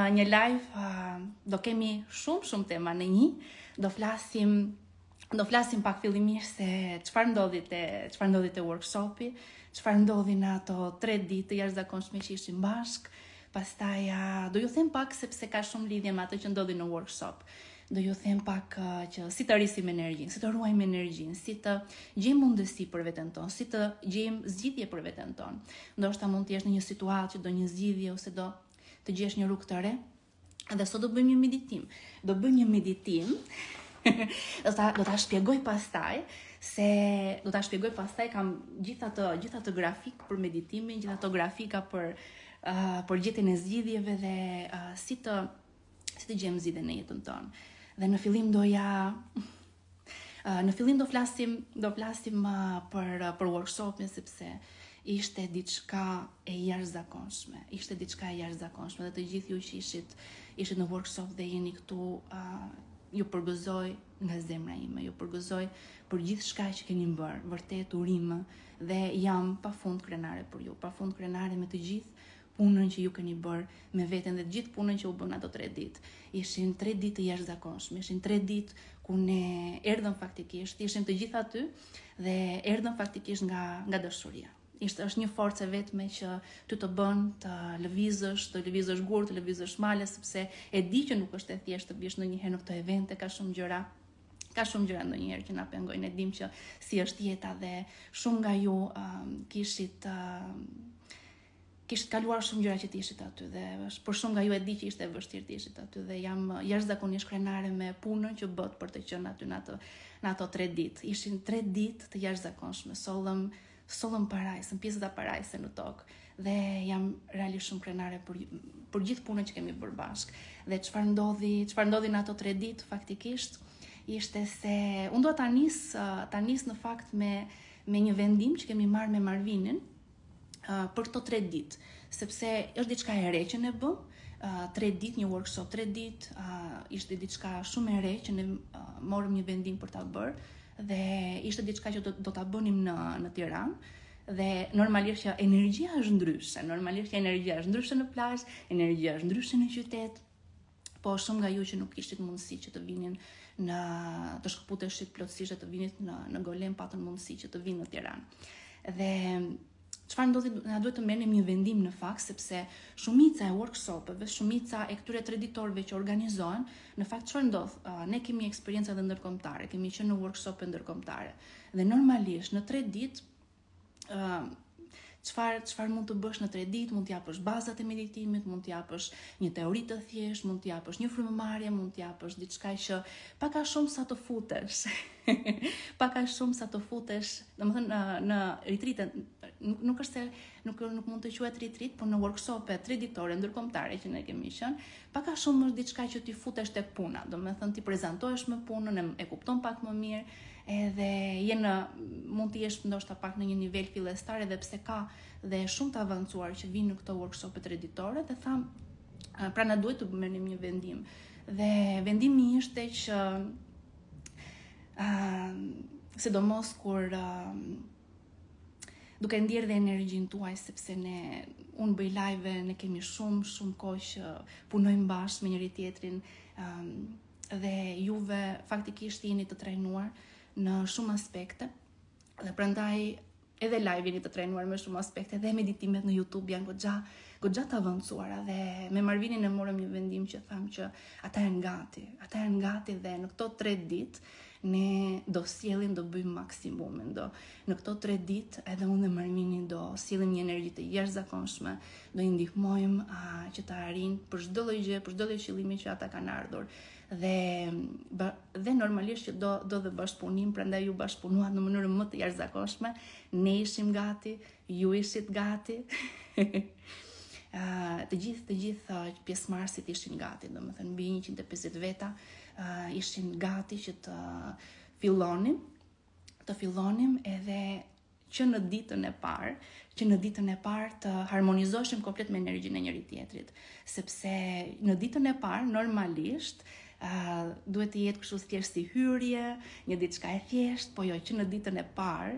një live do kemi shumë tema në një. Do flasim pak fillimisht se çfarë ndodhi te workshopi, çfarë ndodhi në ato 3 ditë të jashtëzakonshme që ishim bashk. Pastaj do ju them pak sepse ka shumë lidhje me atë që ndodhi në workshop. Do ju them pak që si të rrisim energjinë, si të ruajmë energjinë, si të gjejmë mundësi për veten tonë, si të gjejmë zgjidhje për veten tonë. Ndoshta mund të jesh në një situatë që do një zgjidhje ose do të gjesh një rrugë të re. Dhe sot do bëjmë një meditim. Do ta shpjegoj pastaj kam gjithatë grafik për meditimin, gjithatë grafika për gjetjen e zgjidhjeve dhe si të gjejmë zgjidhje në jetën tonë. Dhe në fillim do flasim për workshopin sepse ishte diçka e jashtëzakonshme. Dhe të gjithë ju që ishit në workshop dhe jeni këtu, ju përgëzoj nga zemra ime, ju përgëzoj për gjithë shka që keni bërë, vërtet urime, dhe jam pafund krenare për ju, pafund krenare me të gjithë punën që ju keni bërë me veten dhe gjithë punën që u bën ato 3 ditë. Ishin 3 ditë të jashtëzakonshme, ishin 3 ditë ku ne erdhëm faktikisht, ishim të gjithë aty dhe erdhëm faktikisht nga dashuria. Është një forcë vetme që ty të bën të lëvizësh gur, të lëvizësh male, sepse e di që nuk është e thjeshtë të vish ndonjëherë në këto evente, ka shumë gjëra ndonjëherë që na pengojnë. Ne dim që si është jeta dhe shumë nga ju kishit kaluar shumë gjëra që të ishit aty dhe për shumë nga ju e di që ishte vështirë të ishit aty dhe jam jashtëzakonisht krenare me punën që bët për të qenë aty në ato 3 ditë. Ishin 3 ditë të jashtëzakonshme, sollëm parajsën, pjesët e parajsën në tokë dhe jam realisht shumë krenare për gjithë punën që kemi bërë bashkë. Dhe çfarë ndodhi në ato 3 ditë faktikisht ishte se unë do ta nis në fakt me një vendim që kemi marrë me Marvinin për këto 3 ditë, sepse është diçka e re që ne bëm, 3 ditë, një workshop 3 ditë, ishte diçka shumë e re që ne morëm një vendim për ta bërë dhe ishte diçka që do ta bënim në Tiranë dhe normalisht që energjia është ndryshe në plazh, energjia është ndryshe në qytet, po shumë nga ju që nuk kishit mundësi që të vinin të shkëputeshit plotësisht të vinit në Golem, patën mundësi që të vinë në Tiranë. Dhe çfarë ndodhi, na duhet të merrnim një vendim në fakt, sepse shumica e workshopeve, shumica e këtyre 3 ditorëve që organizohen, në fakt çfarë ndodh? Ne kemi eksperjenca edhe ndërkombëtare, kemi qenë në workshope ndërkombëtare. Dhe normalisht në 3 ditë çfarë mund të bësh në 3 ditë, mund të japësh bazat e meditimit, mund të japësh një teori të thjeshtë, mund të japësh një frymëmarrje, mund të japësh diçka që pak a shumë sa të futesh, domethënë në retreat, nuk është se nuk mund të quhet retreat, por në workshope 3 ditore ndërkombëtare që ne kemi qenë, pak a shumë është diçka që ti futesh tek puna, domethënë ti prezantohesh me punën, e kupton pak më mirë, edhe mund të jesh ndoshta pak në një nivel fillestar, edhe pse ka dhe shumë të avancuar që vinë në këto workshope 3 ditore dhe tham, pra na duhet të merrnim një vendim. Dhe vendimi ishte që sidomos kur duke ndjerë dhe energjinë tuaj, sepse unë bëj live, ne kemi shumë kohë që punojmë bashkë me njëri tjetrin dhe juve faktikisht jeni të trajnuar në shumë aspekte dhe prandaj edhe live jeni të trajnuar me shumë aspekte dhe meditimet në YouTube janë goxha të avancuara dhe me Marvinin e morëm një vendim që tham që ata janë gati dhe në këto 3 ditë ne do sjellim, do bëjmë maksimumin, në këto 3 ditë edhe unë dhe Marvini do sjellim një energji të jashtëzakonshme, do i ndihmojmë që të arrijnë për çdo lloj gjë, për çdo lloj qëllimi që ata kanë ardhur. Dhe normalisht që do dhe bashkëpunim, prandaj ju bashkëpunuat në mënyrë më të jashtëzakonshme, ne ishim gati, ju ishit gati. Të gjithë pjesëmarrësit ishin gati, domethënë mbi 150 veta ishin gati që të fillonim edhe që në ditën e parë të harmonizoheshim komplet me energjinë e njëri tjetrit, sepse në ditën e parë normalisht duhet të jetë kështu thjesht si hyrje, një diçka e thjeshtë, po jo, që në ditën e parë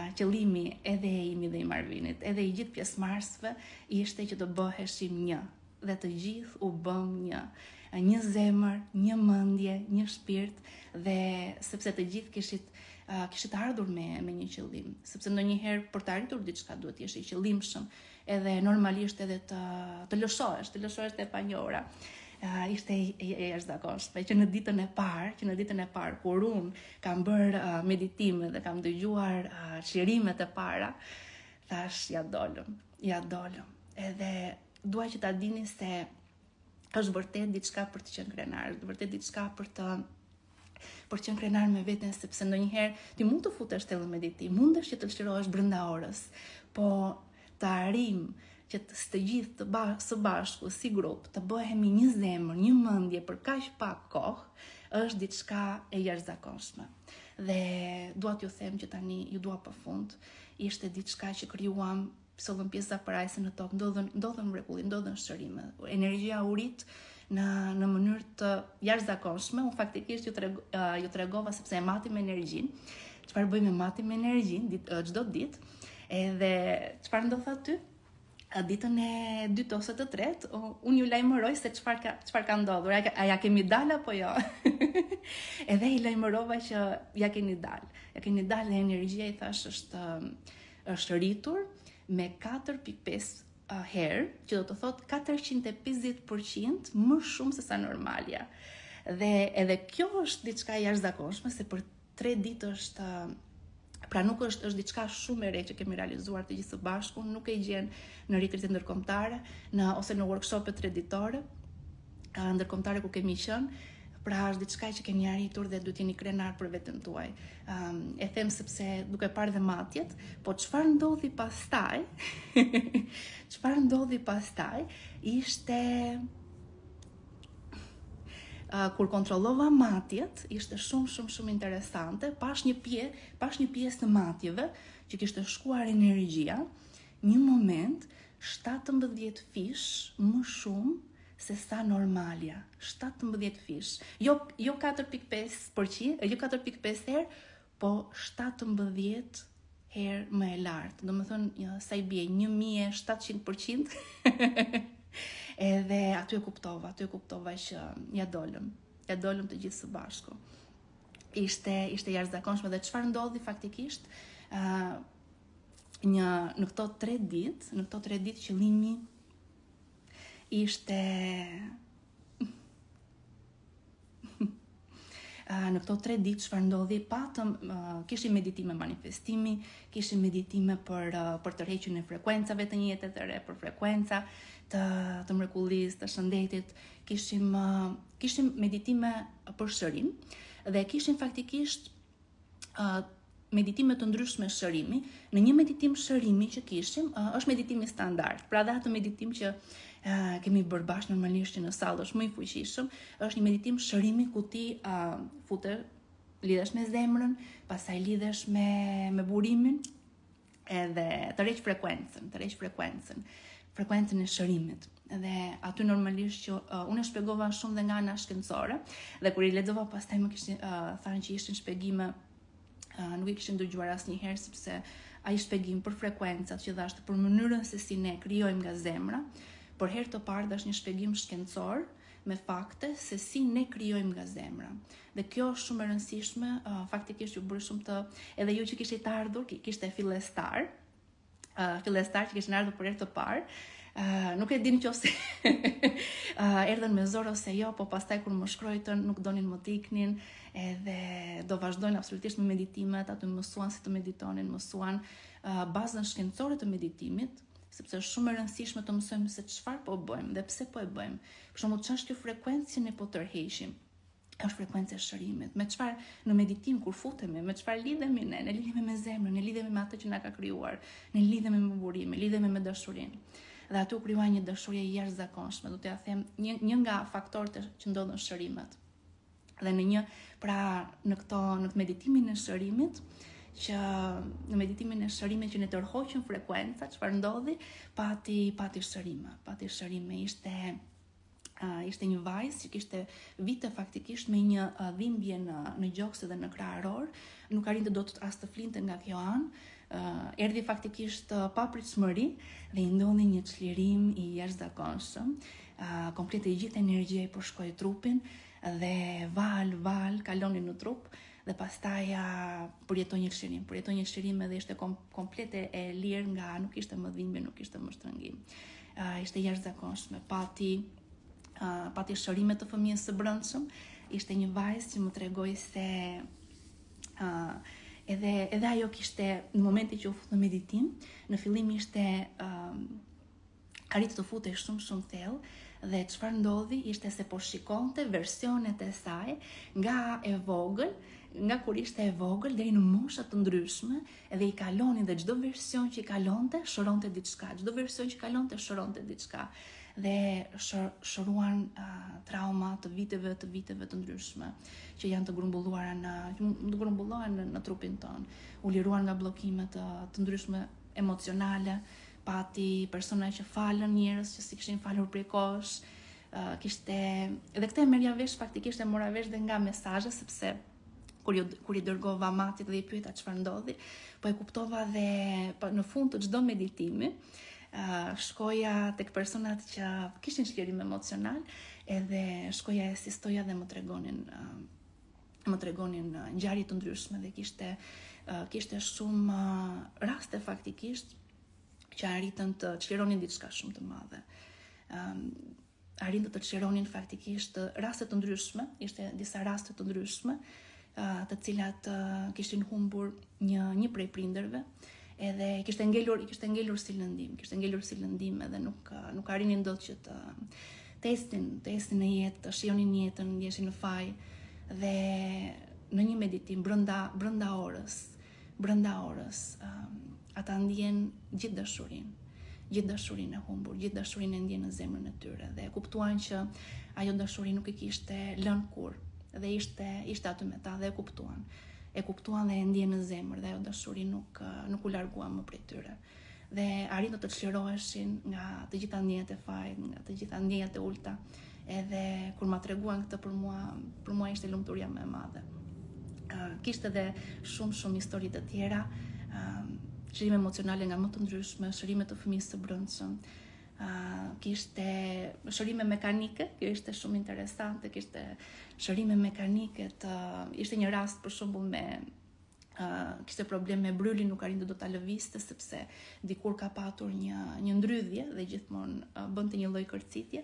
qëllimi edhe imi dhe i Marvinit, edhe i gjithë pjesëmarrësve ishte që të bëheshim një, dhe të gjithë u bëm një zemër, një mendje, një shpirt, dhe sepse të gjithë kishit ardhur me një qëllim, sepse ndonjëherë për të arritur diçka duhet të jesh i qëllimshëm, edhe normalisht edhe të lëshohesh te e panjohura. Ishte e jashtëzakonshme që në ditën e parë kur unë kam bërë meditime dhe kam dëgjuar çliриmet e para, thash ja dolëm. Edhe dua që ta dini se është vërtet diçka për të qenë krenar, është vërtet diçka për të qenë krenar me veten, sepse ndonjëherë ti mund të futesh te meditim, mundesh që të lëshirohesh brenda orës, po të arrim që të gjithë së bashku si grup të bëhemi një zemër, një mendje për kaq pak kohë, është diçka e jashtëzakonshme. Dhe dua t'ju them që tani ju dua përfund, ishte diçka që krijuam, sollën pjesa parajse në tokë, ndodhen mrekulli, ndodhen shërime. Energjia u rit në mënyrë të jashtëzakonshme. Unë faktikisht ju tregova sepse e matim energjinë. Çfarë bëjmë me matim energjinë çdo ditë? Edhe çfarë ndodh aty? Ditën e dytë ose të tretë, unë ju lajmëroj se çfarë ka ndodhur. A ja kemi dalë apo jo? Edhe i lajmërova që ja keni dalë dhe energjia, i thash, është rritur me 4.5 herë, që do të thotë 450% më shumë se sa normalja. Dhe edhe kjo është diçka jashtëzakonshme, se për 3 ditë është, pra nuk është diçka shumë e re që kemi realizuar të gjithë së bashku, nuk e gjen në retreatet ndërkombëtare, ose në workshopet 3 ditore ndërkombëtare ku kemi qenë. Pra është diçka që keni arritur dhe duhet jeni krenar për veten tuaj. E them sepse duke parë dhe matjet, po çfarë ndodhi pastaj? Çfarë ndodhi pastaj ishte kur kontrollova matjet, ishte shumë interesante. Pash një pjesë të matjeve që kishte shkuar energjia, një moment 17 fish më shumë se sa normalja. 17 fish. Jo 4.5%, jo 4.5 herë, po 17 herë më e lartë. Domethënë sa i bie 1700%. Edhe aty e kuptova që ja dolëm të gjithë së bashku. Ishte jashtëzakonshme. Dhe çfarë ndodhi faktikisht? Në këto 3 ditë qëllimi ishte në këto 3 ditë çfarë ndodhi? Kishim meditime manifestimi, kishim meditime për tërheqjen e frekuencave të njëjtë të re, për frekuenca të mrekullisë, të shëndetit, kishim meditime për shërim, dhe kishim faktikisht meditime të ndryshme shërimi. Në një meditim shërimi që kishim, është meditimi standard. Pra dhe atë meditim që kemi bërë bashkë normalisht, që në sallë është më i fuqishëm, është një meditim shërimi ku ti lidhesh me zemrën, pastaj lidhesh me burimin, edhe tërheq frekuencën e shërimit. Dhe aty normalisht që unë e shpjegova shumë dhe nga ana shkencore, dhe kur i lexova pastaj më kishin thënë që ishin shpjegime, nuk i kishin dëgjuar asnjëherë, sepse ai shpjegim për frekuencat që dhashtë, për mënyrën se si ne krijojmë nga zemra, për herë të parë dash një shpjegim shkencor me fakte se si ne krijojmë nga zemra. Dhe kjo është shumë e rëndësishme, faktikisht ju bëri shumë të, edhe ju që kishit ardhur, kishte fillestar që kishin ardhur për herë të parë, nuk e dini nëse erdhen me zor ose jo, po pastaj kur më shkruajtën nuk donin më të iknin, edhe do vazhdojnë absolutisht me meditimet, aty mësuan si të meditonin, mësuan bazën shkencore të meditimit, sepse është shumë e rëndësishme të mësojmë se çfarë po bëjmë dhe pse po e bëjmë. Për shembull, ç'është kjo frekuencë ne po tërheqim? Është frekuencë e shërimit. Me çfarë në meditim kur futemi, me çfarë lidhemi ne? Ne lidhemi me zemrën, ne lidhemi me atë që na ka krijuar, ne lidhemi me burimin, ne lidhemi me dashurinë. Dhe aty u krijua një dashuri e jashtëzakonshme, do t'ja them, një nga faktorët që ndodhen shërimet. Dhe në meditimin e shërimit, që ne tërhoqëm frekuenca, çfarë ndodhi? Pati shërime. Ishte një vajzë që kishte vite faktikisht me një dhimbje në gjokse dhe në krah arror, nuk arrinte dot as të flinte nga kjo anë. Erdhi faktikisht pa pritshmëri dhe i ndodhi një çlirim i jashtëzakonshëm. komplete gjithë energjia i përshkoi trupin dhe val kalonin në trup dhe pastaj përjetoi një çlirim edhe ishte komplete e lirë nga nuk ishte më dhimbje, nuk ishte më shtrëngim. Ishte jashtëzakonshme, pati shërime të fëmijës së brendshëm, ishte një vajzë që më tregoi se edhe ajo kishte në momentin që u fut në meditim, në fillim ishte arriti të futej shumë thellë dhe çfarë ndodhi ishte se po shikonte versionet e saj nga kur ishte e vogël deri në mosha të ndryshme dhe i kalonin dhe çdo version që i kalonte shëronte diçka, dhe shëruan trauma të viteve të ndryshme që janë të grumbullohen në trupin ton, u liruan nga bllokimet të ndryshme emocionale, pati persona që falën njerëz që si kishin falur prej kohësh, edhe këtë merja vesh faktikisht e mora vesh dhe nga mesazhe, sepse kur i dërgova matit dhe i pyeta çfarë ndodhi, po e kuptova dhe në fund të çdo meditimi shkoja tek personat që kishin çlirim emocional edhe shkoja e asistoja dhe më tregonin ngjarje të ndryshme dhe kishte shumë raste faktikisht që arritën të çlironin diçka shumë të madhe. Arritën të çlironin faktikisht raste të ndryshme, ishte disa raste të ndryshme të cilat kishin humbur një prej prindërve, edhe kishte ngelur si lëndim edhe nuk arrinin dot që të ecnin në jetë, të shijonin jetën, ndjeshin në faj dhe në një meditim brenda orës ata ndjen gjithë dashurinë e humbur, gjithë dashurinë e ndjen në zemrën e tyre dhe kuptuan që ajo dashuri nuk i kishte lënë kurrë dhe ishte aty me ta dhe e kuptuan dhe e ndjen në zemër dhe ajo dashuri nuk u largua më prej tyre. Dhe arritën të çliroheshin nga të gjitha ndjenjat e fajit, nga të gjitha ndjenjat e ulta, edhe kur ma treguan këtë për mua ishte lumturia më e madhe. Kishte edhe shumë histori të tjera, çlirime emocionale nga më të ndryshme, shërime të fëmijës së brendshëm, kishte shërime mekanike, kjo ishte shumë interesante, kishte shërime mekanike ishte një rast për shembull kishte problem me brylin, nuk arrinte dot ta lëvizte sepse dikur ka patur një ndrydhje dhe gjithmonë bënte një lloj kërcitje.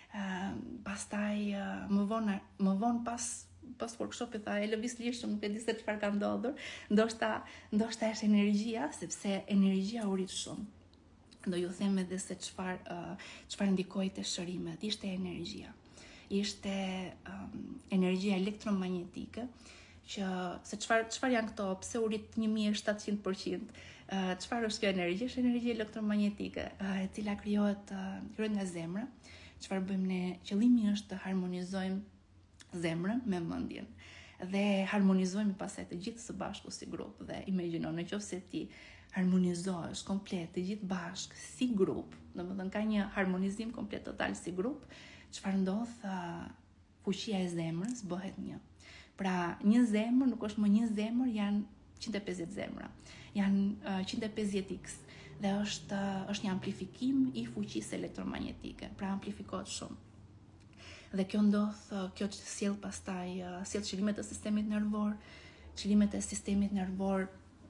Pastaj më vonë pas workshopit tha e lëviz lirshëm, nuk e di se çfarë ka ndodhur, ndoshta është energjia, sepse energjia u rit shumë. Do ju them edhe se çfarë ndikoi te shërimet, ishte energjia. Ishte energjia elektromagnetike, se çfarë janë këto, pse u rit 1700%, çfarë është kjo energji? Është energji elektromagnetike, e cila krijohet nga zemra. Çfarë bëjmë ne? Qëllimi është të harmonizojmë zemrën me mendjen dhe harmonizojmë pastaj të gjithë së bashku si grup. Dhe imagjino, nëse ti harmonizohesh komplet të gjithë bashkë si grup, domethënë ka një harmonizim komplet total si grup, çfarë ndodh? Fuqia e zemrës bëhet një. Pra, një zemër nuk është më një zemër, janë 150 zemra. Janë 150x dhe është një amplifikim i fuqisë elektromagnetike. Pra, amplifikohet shumë. Dhe kjo sjell pastaj çlimet e sistemit nervor. Çlimet e sistemit nervor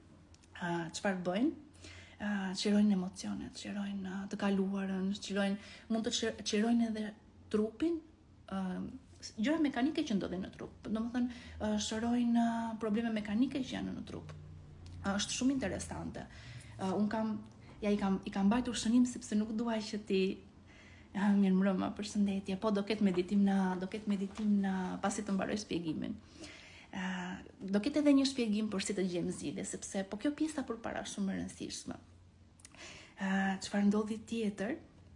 çfarë bëjnë? Çlirojnë emocionet, çlirojnë të kaluarën, mund të çlirojnë edhe trupin, gjëra mekanike që ndodhin në trup. Domethënë shërojnë probleme mekanike që janë në trup. Është shumë interesante. I kam mbajtur shënim sepse nuk dua që ti mirë mbrëma, përshëndetje, po do ketë meditim në pasi të mbaroj shpjegimin. Do ketë edhe një shpjegim për si të gjejmë zgjidhje, sepse po kjo pjesa përpara shumë e rëndësishme. Çfarë ndodhi tjetër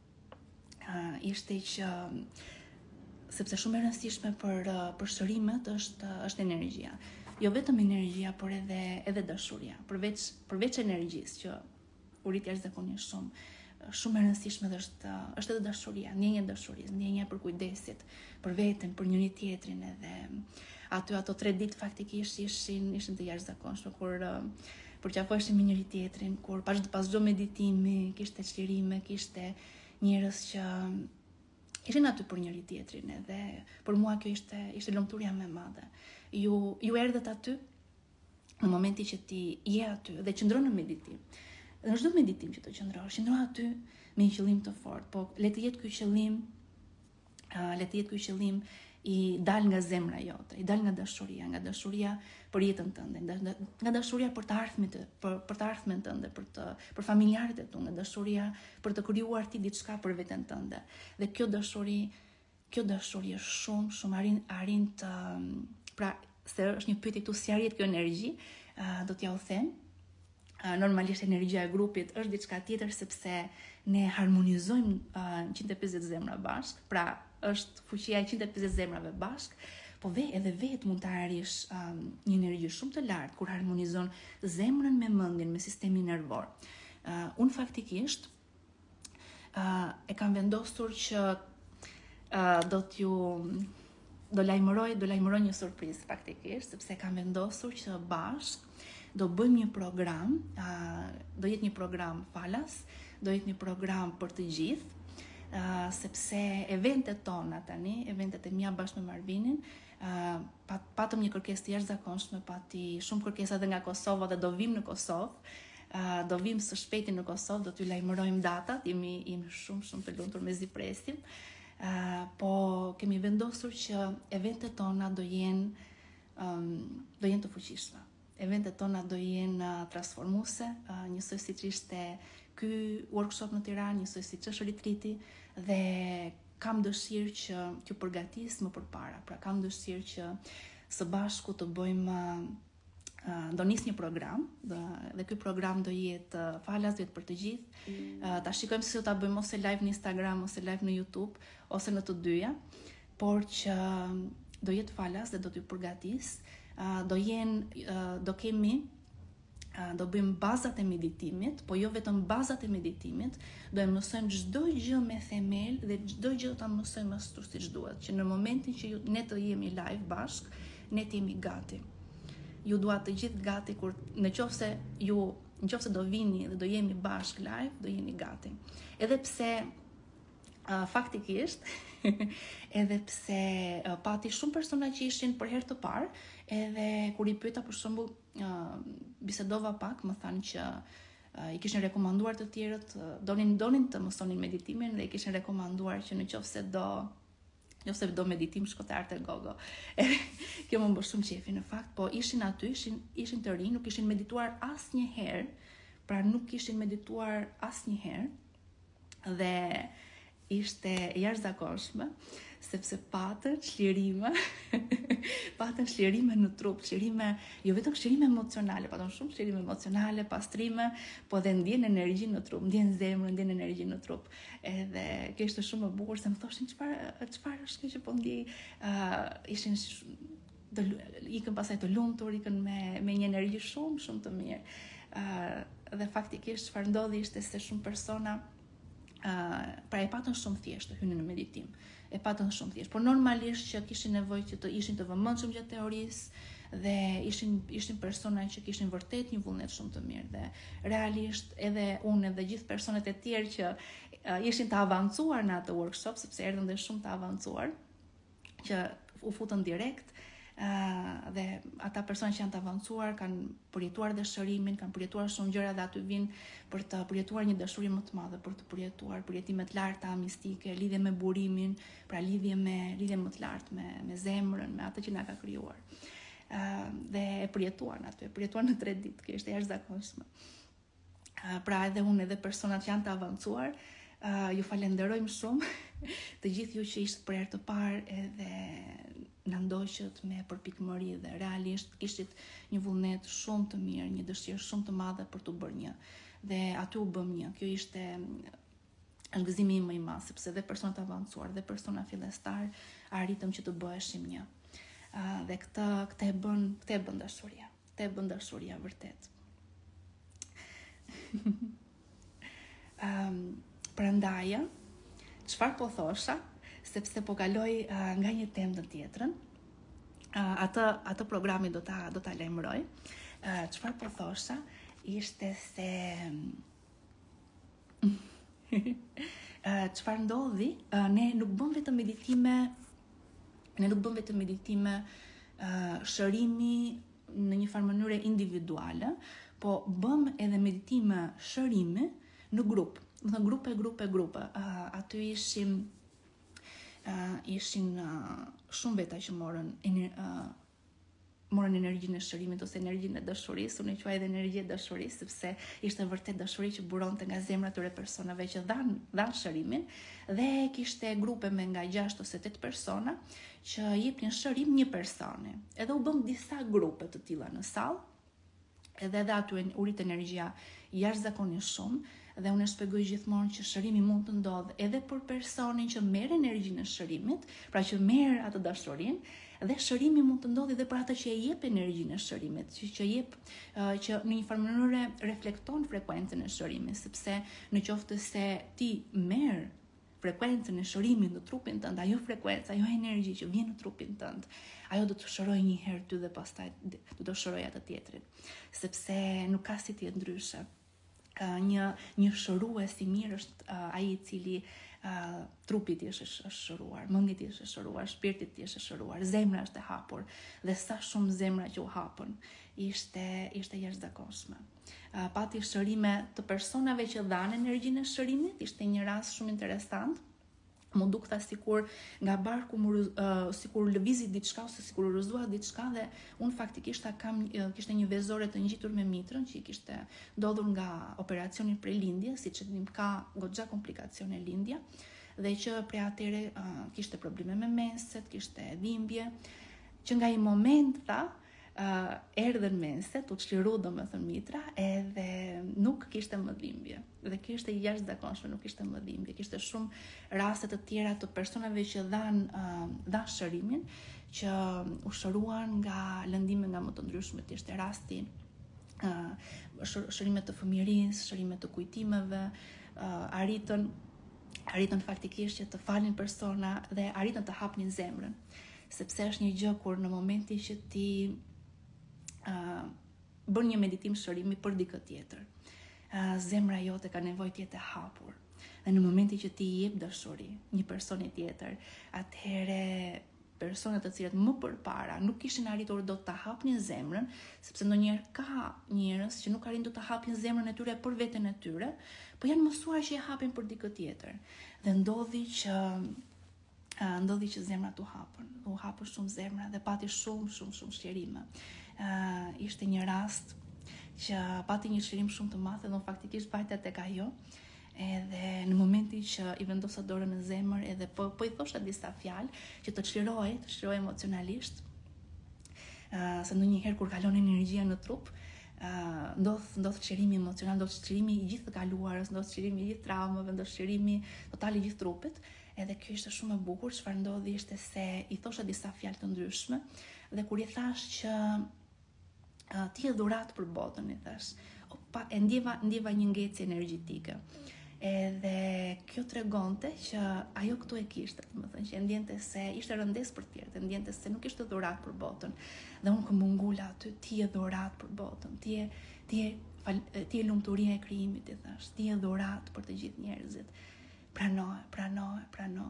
ishte që sepse shumë e rëndësishme për shërimet është energjia. Jo vetëm energjia, por edhe dashuria. Përveç energjisë që u rit jashtëzakonisht shumë e rëndësishme dhe është edhe dashuria, ndjenja e dashurisë, ndjenja për kujdesit, për veten, për njëri tjetrin, edhe ato 3 ditë faktikisht ishin të jashtëzakonshme kur përqafoheshim me njëri tjetrin, kur pas çdo meditimi kishte çlirime, kishte njerëz që ishin aty për njëri tjetrin edhe për mua kjo ishte lumturia më e madhe. Ju erdhët aty në momenti që ti je aty dhe qëndron në meditim. Dhe në çdo meditim që të qëndrosh, qëndro aty me një qëllim të fortë, po le të jetë ky qëllim i dal nga zemra jote, i dal nga dashuria për jetën tënde, nga dashuria për të ardhmen tënde, për familjarët e tu, nga dashuria për të krijuar ti diçka për veten tënde. Dhe kjo dashuri është shumë arrin të pra se është një pyetje këtu, si arrit kjo energji, do t'ja u them. Normalisht energjia e grupit është diçka tjetër sepse ne harmonizojmë 150 zemra bashk, pra është fuqia e 150 zemrave bashk, po edhe vetë mund të arrish një energji shumë të lartë kur harmonizon zemrën me mendjen, me sistemin nervor. Unë faktikisht e kam vendosur që do lajmëroj një surprizë faktikisht, sepse kam vendosur që bashk do bëjmë një program, do jetë një program falas, do jetë një program për të gjithë, sepse eventet tona tani, eventet e mia bashkë me Marvinin, patëm një kërkesë të jashtëzakonshme, pati shumë kërkesa edhe nga Kosova dhe do vim në Kosovë, do vim së shpejti në Kosovë, do t'ju lajmërojmë datat, jemi shumë të lumtur me zi presim, po kemi vendosur që eventet tona do jenë të fuqishme. Eventet tona do jenë transformuese, njësoj si që ishte ky workshop në Tiranë, njësoj si që është retriti, dhe kam dëshirë që t'ju përgatis më përpara. Pra kam dëshirë që së bashku të bëjmë, do nis një program, dhe ky program do jetë falas, do jetë për të gjithë. Ta shikojmë se do ta bëjmë ose live në Instagram, ose live në YouTube, ose në të dyja, por që do jetë falas dhe do t'ju përgatis. Do bëjmë bazat e meditimit, po jo vetëm bazat e meditimit, do e mësojmë çdo gjë me themel dhe çdo gjë do ta mësojmë ashtu siç duhet, që në momentin që ne të jemi live bashk, ne të jemi gati. Ju duat të gjithë gati kur nëse do vini dhe do jemi bashk live, do jeni gati. Edhe pse faktikisht edhe pse pati shumë persona që ishin për herë të parë, edhe kur i pyeta për shembull, bisedova pak, më thanë që i kishin rekomanduar të tjerët, donin të mësonin meditimin dhe i kishin rekomanduar që nëse do meditim shkotar te Gogo. Kjo më bë shumë qefi në fakt, po ishin aty, ishin të rinj, nuk kishin medituar asnjëherë, pra nuk kishin medituar asnjëherë, dhe ishte jashtëzakonshme, sepse patën çlirime në trup, jo vetëm çlirime emocionale, patën shumë çlirime emocionale, pastrime, po dhe ndjen energji në trup, ndjen zemrën, ndjen energji në trup. Edhe kjo ishte shumë e bukur, se më thoshin çfarë është kjo që po ndjej, ishin ikën pasaj të lumtur, ikën me një energji shumë të mirë. Dhe faktikisht çfarë ndodhi ishte se shumë persona pra e patën shumë thjesht të hynin në meditim. E patën shumë thjesht, por normalisht që kishin nevojë që të ishin të vëmendshëm gjatë teorisë dhe ishin persona që kishin vërtet një vullnet shumë të mirë, dhe realisht edhe unë dhe gjithë personat e tjerë që ishin të avancuar në atë workshop, sepse erdhën dhe shumë të avancuar që u futën direkt, dhe ata persona që janë të avancuar kanë përjetuar dashurimin, kanë përjetuar shumë gjëra dhe aty vinë për të përjetuar një dashuri më të madhe, për të përjetuar përjetime të larta mistike, lidhje me burimin, pra lidhje më të lartë me zemrën, me atë që na ka krijuar. Dhe e përjetuar në 3 ditë, kjo është jashtëzakonshme. Pra edhe unë edhe personat që janë të avancuar, ju falenderojmë shumë, të gjithë ju që ishtë për herë të parë edhe në ndoqët me përpikmëri dhe realisht kishit një vullnet shumë të mirë, një dëshirë shumë të madhe për të bërë një. Dhe aty u bëm një. Kjo ishte gëzimi im më i madh, sepse dhe personat avancuar dhe persona fillestar arritëm që të bëheshim një. Dhe këtë e bën dashuria. Këtë e bën dashuria vërtet. Prandaj, çfarë po thosha, sepse po kaloj nga një temë në tjetrën, atë programi do ta lajmëroj. Çfarë po thosha ishte se Çfarë ndodhi? Ne nuk bëm vetëm meditime shërimi në një farë mënyre individuale, po bëm edhe meditime shërimi në grup. Në grupe. Aty ishin shumë veta që morën energjinë e shërimit ose energjinë e dashurisë, unë e quaj edhe energji e dashurisë, sepse ishte vërtet dashuri që buronte nga zemra e tyre personave që dhanë shërimin, dhe kishte grupe me nga 6 ose 8 persona që jepnin shërim një personi. Edhe u bëm disa grupe të tilla në sallë, edhe aty u rit energjia jashtëzakonisht shumë, dhe unë e shpjegoj gjithmonë që shërimi mund të ndodhë edhe për personin që merr energjinë e shërimit, pra që merr atë dashurinë, dhe shërimi mund të ndodhë edhe për ata që e jep energjinë e shërimit, që në një farë mënyrë reflekton frekuencën e shërimit, sepse në qoftë se ti merr frekuencën e shërimit në trupin tënd, ajo frekuencë, ajo energji që vjen në trupin tënd, ajo do të shërojë një herë ty dhe pastaj do të shërojë atë tjetrin, sepse nuk ka si të jetë ndryshe. Një shërues i mirë është ai i cili trupi ti është shëruar, mendja ti është shëruar, shpirti ti është shëruar, zemra është e hapur, dhe sa shumë zemra që u hapën ishte jashtëzakonshme. Pati shërime të personave që dhanë energjinë e shërimit, ishte një rast shumë interesant. Më dukta sikur nga barku sikur lëvizi diçka ose sikur rrëzua diçka, dhe unë faktikisht kishte një vezore të ngjitur me mitrën që i kishte ndodhur nga operacioni prelindje, siç e dim ka goxha komplikacione lindja, dhe që prej atyre kishte probleme me meset, kishte dhimbje, që nga i moment erdhen meset, u çliru domethënë mitra, edhe nuk kishte më dhimbje. Dhe kjo ishte jashtëzakonshme, nuk kishte më dhimbje. Kishte shumë raste të tjera të personave që dhanë shërimin, që u shëruan nga lëndime nga më të ndryshmet. Ishte rasti shërime të fëmijërisë, shërime të kujtimeve, arritën faktikisht që të falin persona dhe arritën të hapnin zemrën, sepse është një gjë kur në momenti që ti bën një meditim shërimi për dikë tjetër, zemra jote ka nevojë të jetë e hapur, dhe në momentin që ti jep dashuri një personi tjetër, atëherë personat të cilët më përpara nuk kishin arritur dot ta hapnin zemrën, sepse ndonjëherë ka njerëz që nuk arrin dot ta hapin zemrën e tyre për veten e tyre, po janë mësuar që e hapin për dikë tjetër, dhe ndodhi që zemrat u hapën shumë zemra, dhe pati shumë shqirime. Ishte një rast që pati një shërim shumë të madh, dhe unë faktikisht vajta tek ajo, edhe në momentin që i vendosa dorën në zemër, edhe po i thosha disa fjalë që të çliroj emocionalisht, se ndonjëherë kur kalon energjia në trup, ndodh çlirimi emocional, ndodh çlirimi i gjithë të kaluarës, ndodh çlirimi i gjithë traumave, ndodh çlirimi total i gjithë trupit. Edhe kjo ishte shumë e bukur. Çfarë ndodhi ishte se i thosha disa fjalë të ndryshme, dhe kur i thash që ti je dhurat për botën, i thash, e ndjeva një ngecje energjetike. Edhe kjo tregonte që ajo këtu e kishte, domethënë që ndjente se ishte rëndes për tjerë, ndjente se nuk ishte dhurat për botën. Dhe unë këmë ngula aty, ti je dhurat për botën, ti je lumturia e krijimit, i thash, ti je dhurat për të gjithë njerëzit. Pranoje.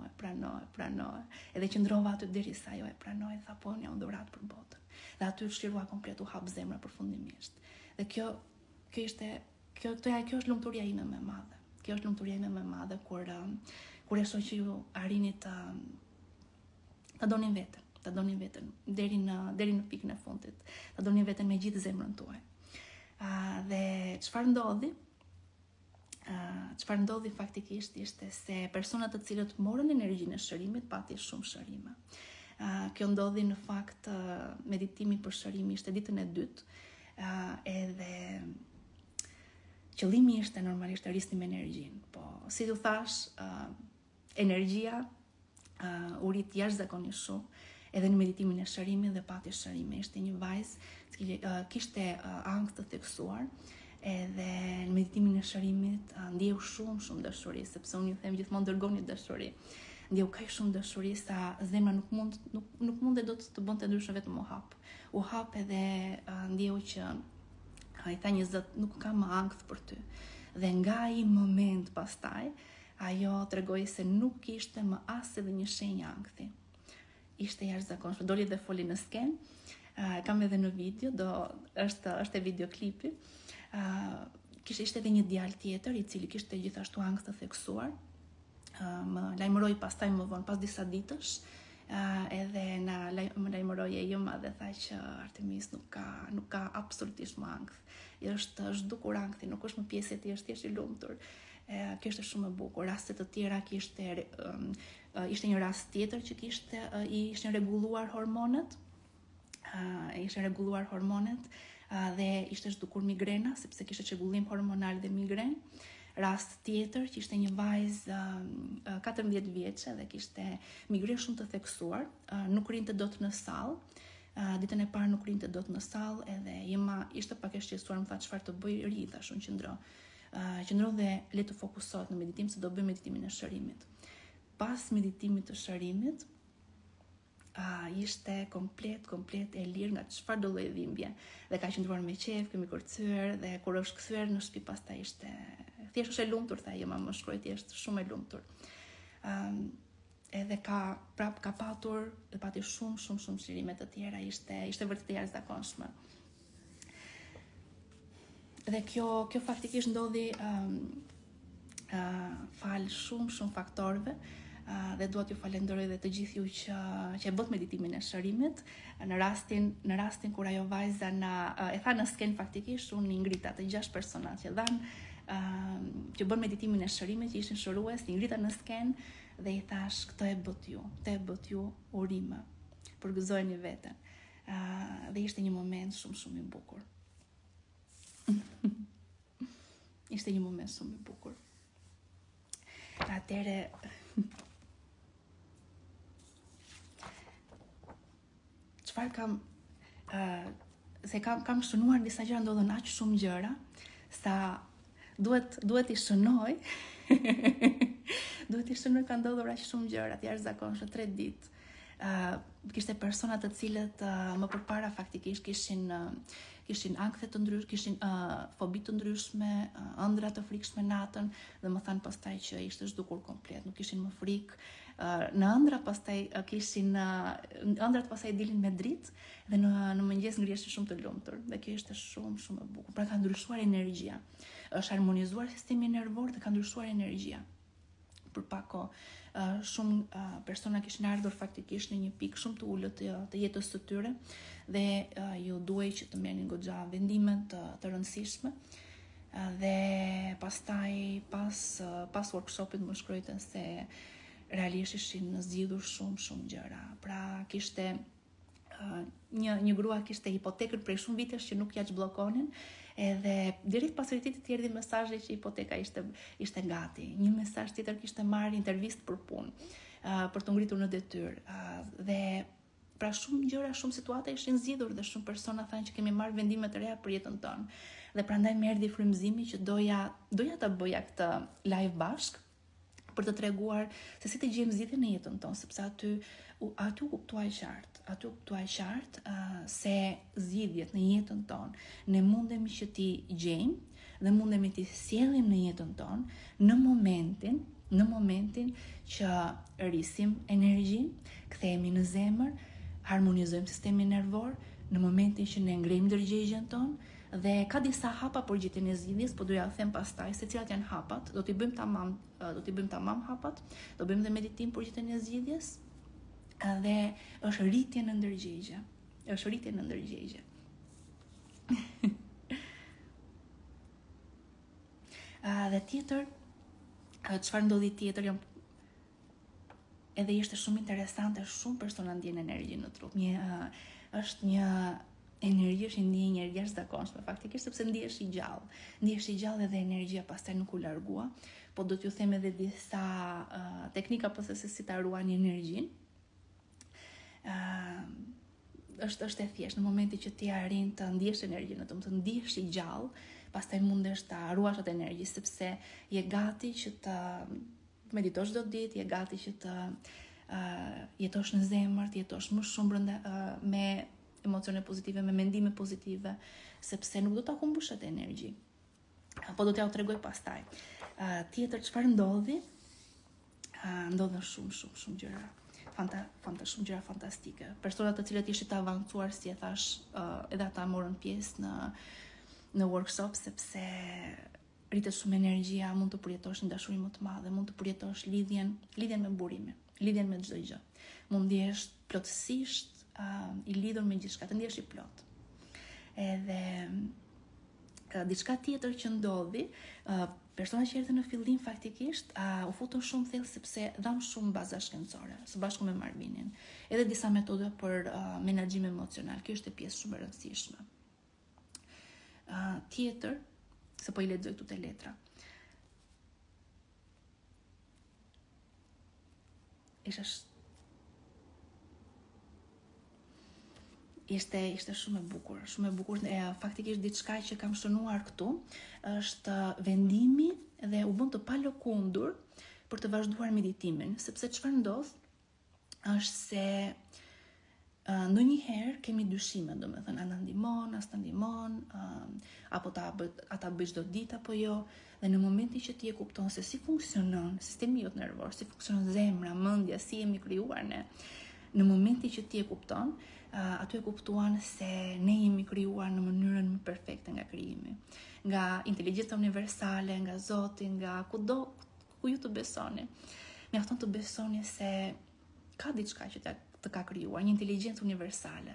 Edhe qëndrova aty derisa ajo e pranoi, tha po unë jam dhurat për botën. Dhe aty shirua komplet, u hap zemra përfundimisht. Dhe kjo është lumturia ime më e madhe. Kjo është lumturia ime më e madhe kur e shoh që ju arrini ta donin veten deri në pikën e fundit. Ta donin veten me gjithë zemrën tuaj. Dhe çfarë ndodhi faktikisht ishte se personat të cilët morën energjinë e shërimit pati shumë shërime. Kjo ndodhi në fakt, meditimi për shërimi ishte ditën e dytë, edhe qëllimi ishte normalisht të rrisnim energjinë, po si ju thash, energjia u rit jashtëzakonisht shumë, edhe në meditimin e shërimit, dhe pati shërime. Ishte një vajzë, kishte ankth të theksuar, edhe në meditimin e shërimit ndjeu shumë dashuri, sepse unë ju them gjithmonë dërgoni dashuri. Ndjeu kaq shumë dashuri sa zemra nuk mund dhe do të bënte ndryshe, vetëm u hap edhe ndjeu që i tha një zot, nuk ka më ankth për ty. Dhe nga ai moment pastaj ajo tregoi se nuk kishte më as edhe një shenjë ankthi. Ishte jashtëzakonshme, doli dhe foli në sken, kam edhe në video, është e videoklipi. Ishte edhe një djalë tjetër i cili kishte gjithashtu ankth të theksuar. Më lajmëroi pastaj më vonë, pas disa ditësh, edhe më lajmëroi e jema dhe tha që Artemis nuk ka absolutisht më ankth. Është zhdukur ankthi, nuk është më pjesë e tij, është thjesht i lumtur. Kjo është shumë e bukur. Raste të tjera ishte një rast tjetër që ishin rregulluar hormonet. Dhe ishte zhdukur migrena sepse kishte çrregullim hormonal dhe migren. Rast tjetër që ishte një vajzë 14 vjeçe dhe kishte migren shumë të theksuar, nuk rinte dot në sallë. Ditën e parë nuk rinte dot në sallë, edhe jema ishte pak e shqetësuar, më tha çfarë të bëj, ri, thashun qëndro dhe le të fokusohet në meditim, se do bëj meditimin e shërimit. Pas meditimit të shërimit, ishte komplet e lirë nga çfarë do lloj dhimbje. Dhe ka qëndruar me qejf, kemi kërcyer dhe kur është kthyer në shtëpi pastaj ishte thjesht është e lumtur, tha jema, më shkroi thjesht shumë e lumtur. Edhe ka patur dhe pati shumë shërime të tjera, ishte vërtet e jashtëzakonshme. Dhe kjo faktikisht ndodhi fal shumë faktorëve. Dhe dua t'ju falenderoj dhe të gjithë ju që e bët meditimin e shërimit. Në rastin kur ajo vajza e tha në sken, faktikisht unë i ngrita të 6 persona që që bën meditimin e shërimit, që ishin shërues, i ngrita në sken dhe i thash, këtë e bët ju urime, përgëzojeni veten. Dhe ishte një moment shumë i bukur. Ishte një moment shumë i bukur. Atëre çfarë kam shënuar disa gjëra, ndodhen aq shumë gjëra sa duhet i shënoj. Duhet i shënoj, ka ndodhur aq shumë gjëra të jashtëzakonshme 3 ditë. Kishte persona të cilët më përpara faktikisht kishin ankth të ndryshme, kishin fobi të ndryshme, ëndra të frikshme natën, dhe më thanë pastaj që ishte zhdukur komplet, nuk kishin më frikë. Në ëndra pastaj ëndrat pastaj dilin me dritë dhe në mëngjes ngrihesh shumë të lumtur. Dhe kjo ishte shumë e bukur. Pra ka ndryshuar energjia. Është harmonizuar sistemi nervor dhe ka ndryshuar energjia. Për pak kohë, shumë persona kishin ardhur faktikisht në një pikë shumë të ulët të jetës së tyre dhe ju duhej që të merrnin goxha vendime të rëndësishme. Dhe pastaj pas workshopit më shkruajtën se realisht ishin zgjidhur shumë gjëra. Pra kishte një grua kishte hipotekën prej shumë vitesh që nuk ja çbllokonin, edhe direkt pas rrititit i erdhi mesazhi që hipoteka ishte gati. Një mesazh tjetër kishte marrë intervistë për punë, për të ngritur në detyrë. Dhe pra shumë gjëra, shumë situata ishin zgjidhur dhe shumë persona thanë që kemi marrë vendime të reja për jetën tonë. Dhe prandaj më erdhi frymëzimi që doja ta bëja këtë live bashk për të treguar se si të gjejmë zgjidhje në jetën tonë, sepse aty u kuptuaj qartë se zgjidhjet në jetën tonë ne mundemi që t'i gjejmë dhe mundemi t'i sjellim në jetën tonë në momentin që rrisim energjinë, kthehemi në zemër, harmonizojmë sistemin nervor, në momentin që ne ngrejmë ndërgjegjen tonë. Dhe ka disa hapa për gjetjen e zgjidhjes, po doja të them pastaj se cilat janë hapat. Do t'i bëjmë tamam hapat, do bëjmë dhe meditim për gjetjen e zgjidhjes. Dhe është rritje në ndërgjegje. Dhe tjetër, çfarë ndodhi tjetër, edhe ishte shumë interesante, shumë persona ndjen energji në trup. Është një energji, është një ndjenjë jashtëzakonshme faktikisht, sepse ndihesh i gjallë edhe energjia pastaj nuk u largua. Po do t'ju them edhe disa teknika se si ta ruani energjinë. Është e thjeshtë në momentin që ti arrin të ndjesh energjinë, të ndihesh i gjallë, pastaj mundesh ta ruash atë energji, sepse je gati që të meditosh çdo ditë, je gati që të jetosh në zemër, të jetosh më shumë brenda me emocione pozitive, me mendime pozitive, sepse nuk do ta humbush atë energji. Po do t'ja u tregoj pastaj. Tjetër çfarë ndodhi? ndodhen shumë gjëra shumë gjëra fantastike. Personat të cilët ishin të avancuar, si e thash, edhe ata morën pjesë në workshop, sepse rritet shumë energjia, mund të përjetosh një dashuri më të madhe, mund të përjetosh lidhjen me burimin, lidhjen me çdo gjë. Mund ndjesh plotësisht i lidhur me gjithçka, të ndjesh i plot. Edhe diçka tjetër që ndodhi, persona që erdhën në fillim faktikisht u futën shumë thellë sepse dhanë shumë baza shkencore, së bashku me Marvinin, edhe disa metoda për menaxhim emocional. Kjo është e pjesë shumë e rëndësishme. Tjetër, se po i lexoj këtu te letra. Ishte shumë e bukur. Faktikisht diçka që kam shënuar këtu është vendimi dhe u bën të palëkundur për të vazhduar meditimin, sepse çfarë ndodh është se ndonjëherë kemi dyshime, domethënë a na ndihmon, as ta ndihmon, apo ata bëj çdo ditë apo jo, dhe në momentin që ti e kupton se si funksionon sistemi jot nervor, si funksionon zemra, mendja, si jemi krijuar ne, në momentin që ti e kupton, aty e kuptuan se ne jemi krijuar në mënyrën më perfekte nga krijimi, nga inteligjenca universale, nga Zoti, nga kudo ku ju të besoni. Mjafton të besoni se ka diçka që të ka krijuar, një inteligjencë universale.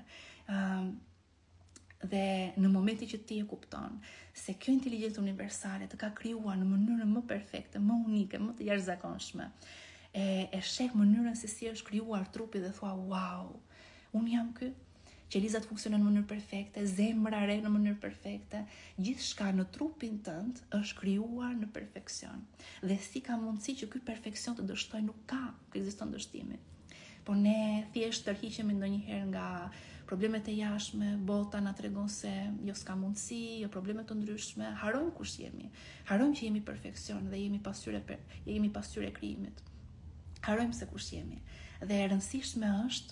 Dhe në momentin që ti e kupton se kjo inteligjencë universale të ka krijuar në mënyrën më perfekte, më unike, më të jashtëzakonshme, e sheh mënyrën se si është krijuar trupi dhe thua, wow, unë jam ky, qelizat funksionon në mënyrë perfekte, zemra re në mënyrë perfekte, gjithçka në trupin tënd është krijuar në perfeksion. Dhe si ka mundësi që ky perfeksion të dështoj, nuk ekziston dështimi. Po ne thjesht tërhiqemi ndonjëherë nga problemet e jashtme, bota na tregon se jo s'ka mundësi, jo probleme të ndryshme, harojmë kush jemi. Harojmë që jemi perfeksion dhe jemi pasqyrë e krijimit. Harojmë se kush jemi. Dhe e rëndësishme është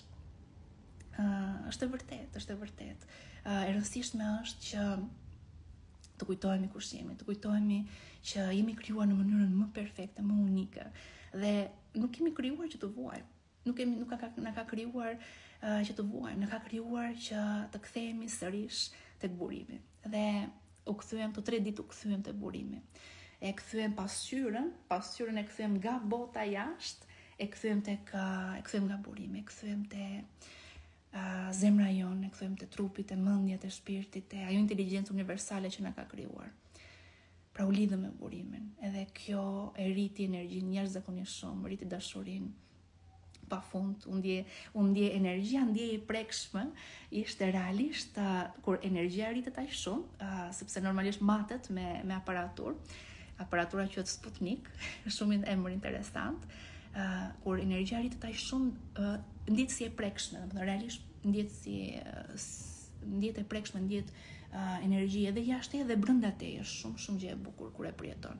e vërtet. E rëndësishme është që të kujtohemi kush jemi, të kujtohemi që jemi krijuar në mënyrën më perfekte, më unike. Dhe nuk kemi krijuar që të vuajmë. Nuk na ka krijuar që të vuajmë, na ka krijuar që të kthehemi sërish tek burimi. Dhe u kthyem të 3 ditë, u kthyem te burimi. E kthyem pasqyrën e kthyem nga bota jashtë, e kthyem nga burimi, e kthyem te zemra jonë, e kthyem te trupi, te mendja, te shpirti, te ajo inteligjencë universale që na ka krijuar. Pra u lidhëm me burimin, edhe kjo e rriti energjinë jashtëzakonisht shumë, rriti dashurinë pafund, u ndje energjia, ndje i prekshme, ishte realisht kur energjia rritet aq shumë, sepse normalisht matet me aparatura quhet Sputnik, shumë emër interesant. Kur energjia rritet aq shumë, ndjet si e prekshme, domethënë realisht ndjet e prekshme, ndjet energji edhe jashtë edhe brenda teje, shumë gjë e bukur kur e përjeton.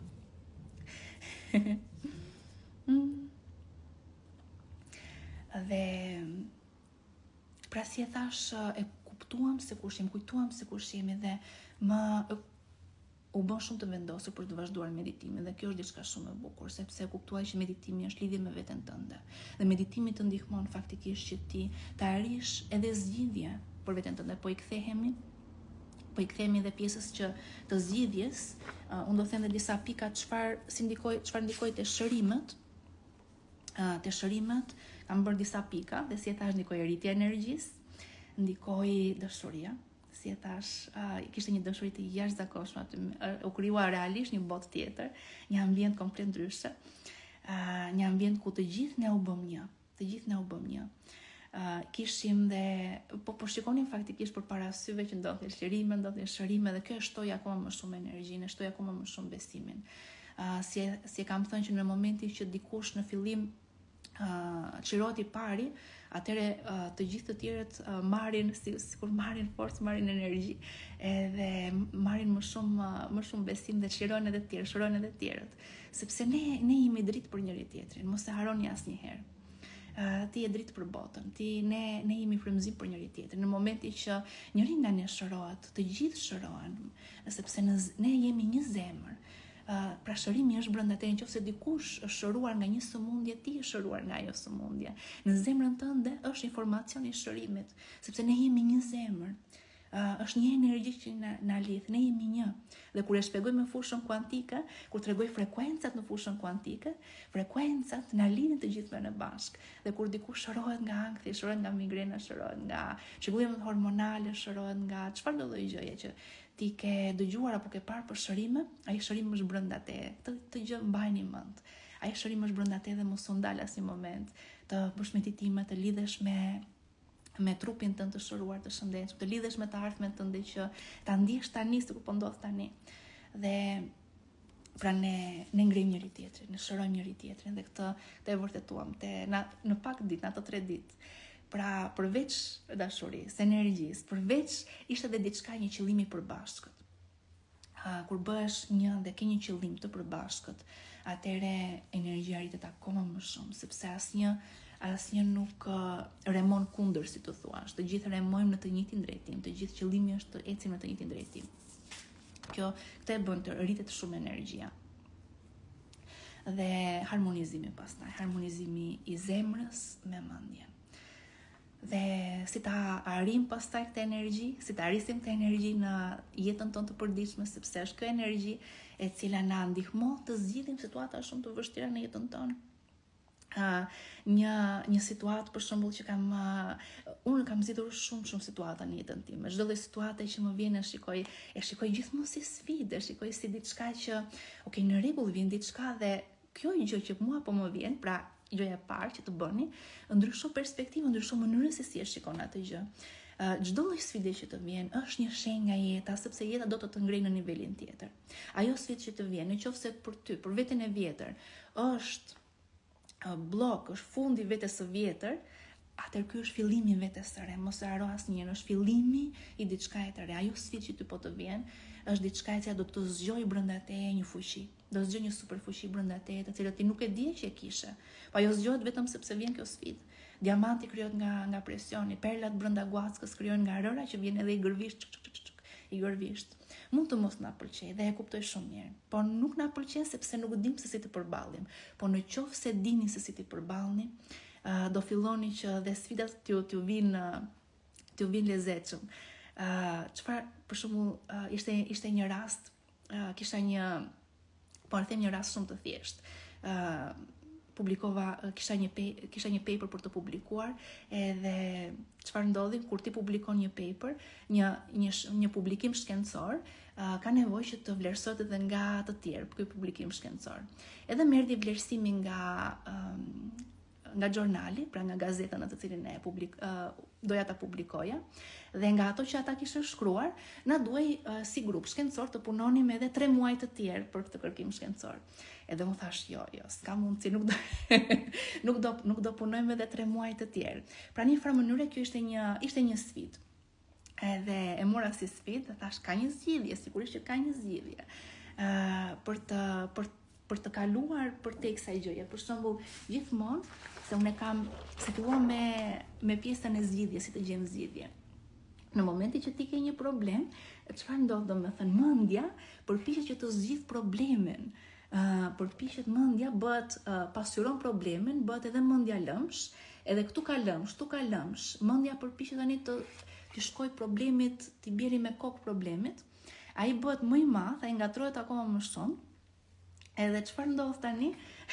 Dhe pra si e thash, e kuptuam se kush jemi, kujtuam se kush jemi dhe u bën shumë të vendosur për të vazhduar meditimin, dhe kjo është diçka shumë e bukur, sepse kuptuaj që meditimi është lidhje me veten tënde. Dhe meditimi të ndihmon faktikisht që ti të arrish edhe zgjidhje për veten tënde. Po i kthehemi edhe pjesës që të zgjidhjes, unë do them edhe disa pika çfarë ndikoi te shërimet. Te shërimet kam bërë disa pika, dhe si e thash, ndikoi rritja e energjisë, ndikoi dashuria. Si e thash, kishte një dashuri të jashtëzakonshme aty, u krijua realisht një botë tjetër, një ambient komplet ndryshe, një ambient ku të gjithë ne u bëm një. Kishim dhe po shikonin faktikisht përpara syve që ndodhin shërime, dhe kjo e shtoi akoma më shumë energjinë, e shtoi akoma më shumë besimin. Si e kam thënë që në momentin që dikush në fillim çirohet i pari, atëre të gjithë të tjerët marrin sikur marrin forcë, marrin energji, edhe marrin më shumë besim dhe çirojnë edhe të tjerët, sepse ne jemi dritë për njëri tjetrin, mos e harroni asnjëherë. Ti je dritë për botën, ne jemi frymëzim për njëri tjetrin. Në momentin që njëri nga ne shërohet, të gjithë shërohen, sepse ne jemi një zemër. Pra shërimi është brenda teje, nëse dikush është shëruar nga një sëmundje, ti je shëruar nga ajo sëmundje. Në zemrën tënde është informacioni i shërimit, sepse ne jemi një zemër. Është një energji që na lidh, ne jemi një. Dhe kur e shpjegoj me fushën kuantike, kur tregoj frekuencat në fushën kuantike, frekuencat na lidhin të gjithëve në bashk. Dhe kur dikush shërohet nga ankthi, shërohet nga migrena, shërohet nga çrregullimet hormonale, shërohet nga çfarëdo lloj gjëje që ti ke dëgjuar apo ke parë për shërime, ai shërim është brenda teje. Të gjë mbajini mend. Ai shërim është brenda teje dhe mos u ndal asnjë moment të bësh meditime, të lidhesh me trupin tënd të shëruar, të shëndetshëm, të lidhesh me të ardhmen tënde që ta ndjesh tani sikur po ndodh tani. Dhe pra ne ngrejmë njëri tjetrin, ne shërojmë njëri tjetrin dhe këtë e vërtetuam në pak ditë, në ato 3 ditë. Pra përveç dashurisë, energjisë, përveç ishte edhe diçka, një qëllim i përbashkët. Kur bëhesh një dhe ke një qëllim të përbashkët, atëre energjia rritet akoma më shumë, sepse asnjë nuk remon kundër, si të thuash. Të gjithë remojmë në të njëjtin drejtim, të gjithë qëllimi është të ecim në të njëjtin drejtim. Këtë e bën të rritet shumë energjia. Dhe harmonizimi pastaj, harmonizimi i zemrës me mendjen. Dhe si ta arrim pastaj këtë energji, si ta arrisim këtë energji në jetën tonë të përditshme, sepse është kjo energji e cila na ndihmon të zgjidhim situata shumë të vështira në jetën tonë. Një situatë për shembull që unë kam zgjedhur shumë situata në jetën time. Çdo lloj situate që më vjen e shikoj gjithmonë si sfidë, shikoj si diçka që në rregull, vjen diçka dhe kjo gjë që mua po më vjen, pra gjëja e parë që të bëni, ndryshon perspektivën, ndryshon mënyrën se si e shikon atë gjë. Çdo lloj sfide që të vjen është një shenjë nga jeta, sepse jeta do të ngrejë në nivelin tjetër. Ajo sfidë që të vjen, nëse për ty, për veten e vjetër, është blok, është fundi vetes së vjetër, atëherë ky është fillimi i vetes së re. Mos e haro asnjëherë, është fillimi i diçkaje të re. Ajo sfidë që ty po të vjen është diçka që do të zgjojë brenda teje një fuqi. Do zgjojë një superfuqi brenda teje, të cilën ti nuk e dije që e kishe. Po ajo zgjohet vetëm sepse vjen kjo sfidë. Diamanti krijohet nga presioni, perlat brenda guackës krijohen nga rëra që vjen edhe i gërvisht. Mund të mos na pëlqej dhe e kuptoj shumë mirë, por nuk na pëlqen sepse nuk dim se si të përballim. Po në qoftë se dini se si të përballni, do filloni që dhe sfidat t'ju vinë lezetshëm. Çfarë, për shembull, ishte një rast, kisha një rast shumë të thjeshtë. Kisha një paper për të publikuar, edhe çfarë ndodhi kur ti publikon një paper, një publikim shkencor, ka nevojë që të vlerësohet edhe nga të tjerë ky publikim shkencor. Edhe më erdhi vlerësimi nga xhornali, pra nga gazeta në të cilin doja ta publikoja, dhe nga ato që ata kishin shkruar, na duhej si grup shkencor të punonim edhe 3 muaj të tjerë për këtë kërkim shkencor. Edhe më thash, jo, s'ka mundësi, nuk do punojmë edhe 3 muaj të tjerë. Pra një farë mënyre kjo ishte një sfidë. Edhe e mora si sfidë, dhe thash, ka një zgjidhje, sigurisht që ka një zgjidhje. Për të kaluar për te kësaj gjëje. Për shembull, gjithmonë, se filluam me pjesën e zgjidhjes, si të gjejmë zgjidhje. Në momenti që ti ke një problem, çfarë ndodh, domethënë mendja përpiqet që të zgjidh problemin. Përpiqet mendja, pasqyron problemin, bëhet edhe mendja lëmsh, edhe këtu ka lëmsh, mendja përpiqet tani të shkoj problemit, t'i bjeri me kokë problemit, ai bëhet më i madh, ai ngatrohet akoma më shumë. Edhe çfarë ndodh tani?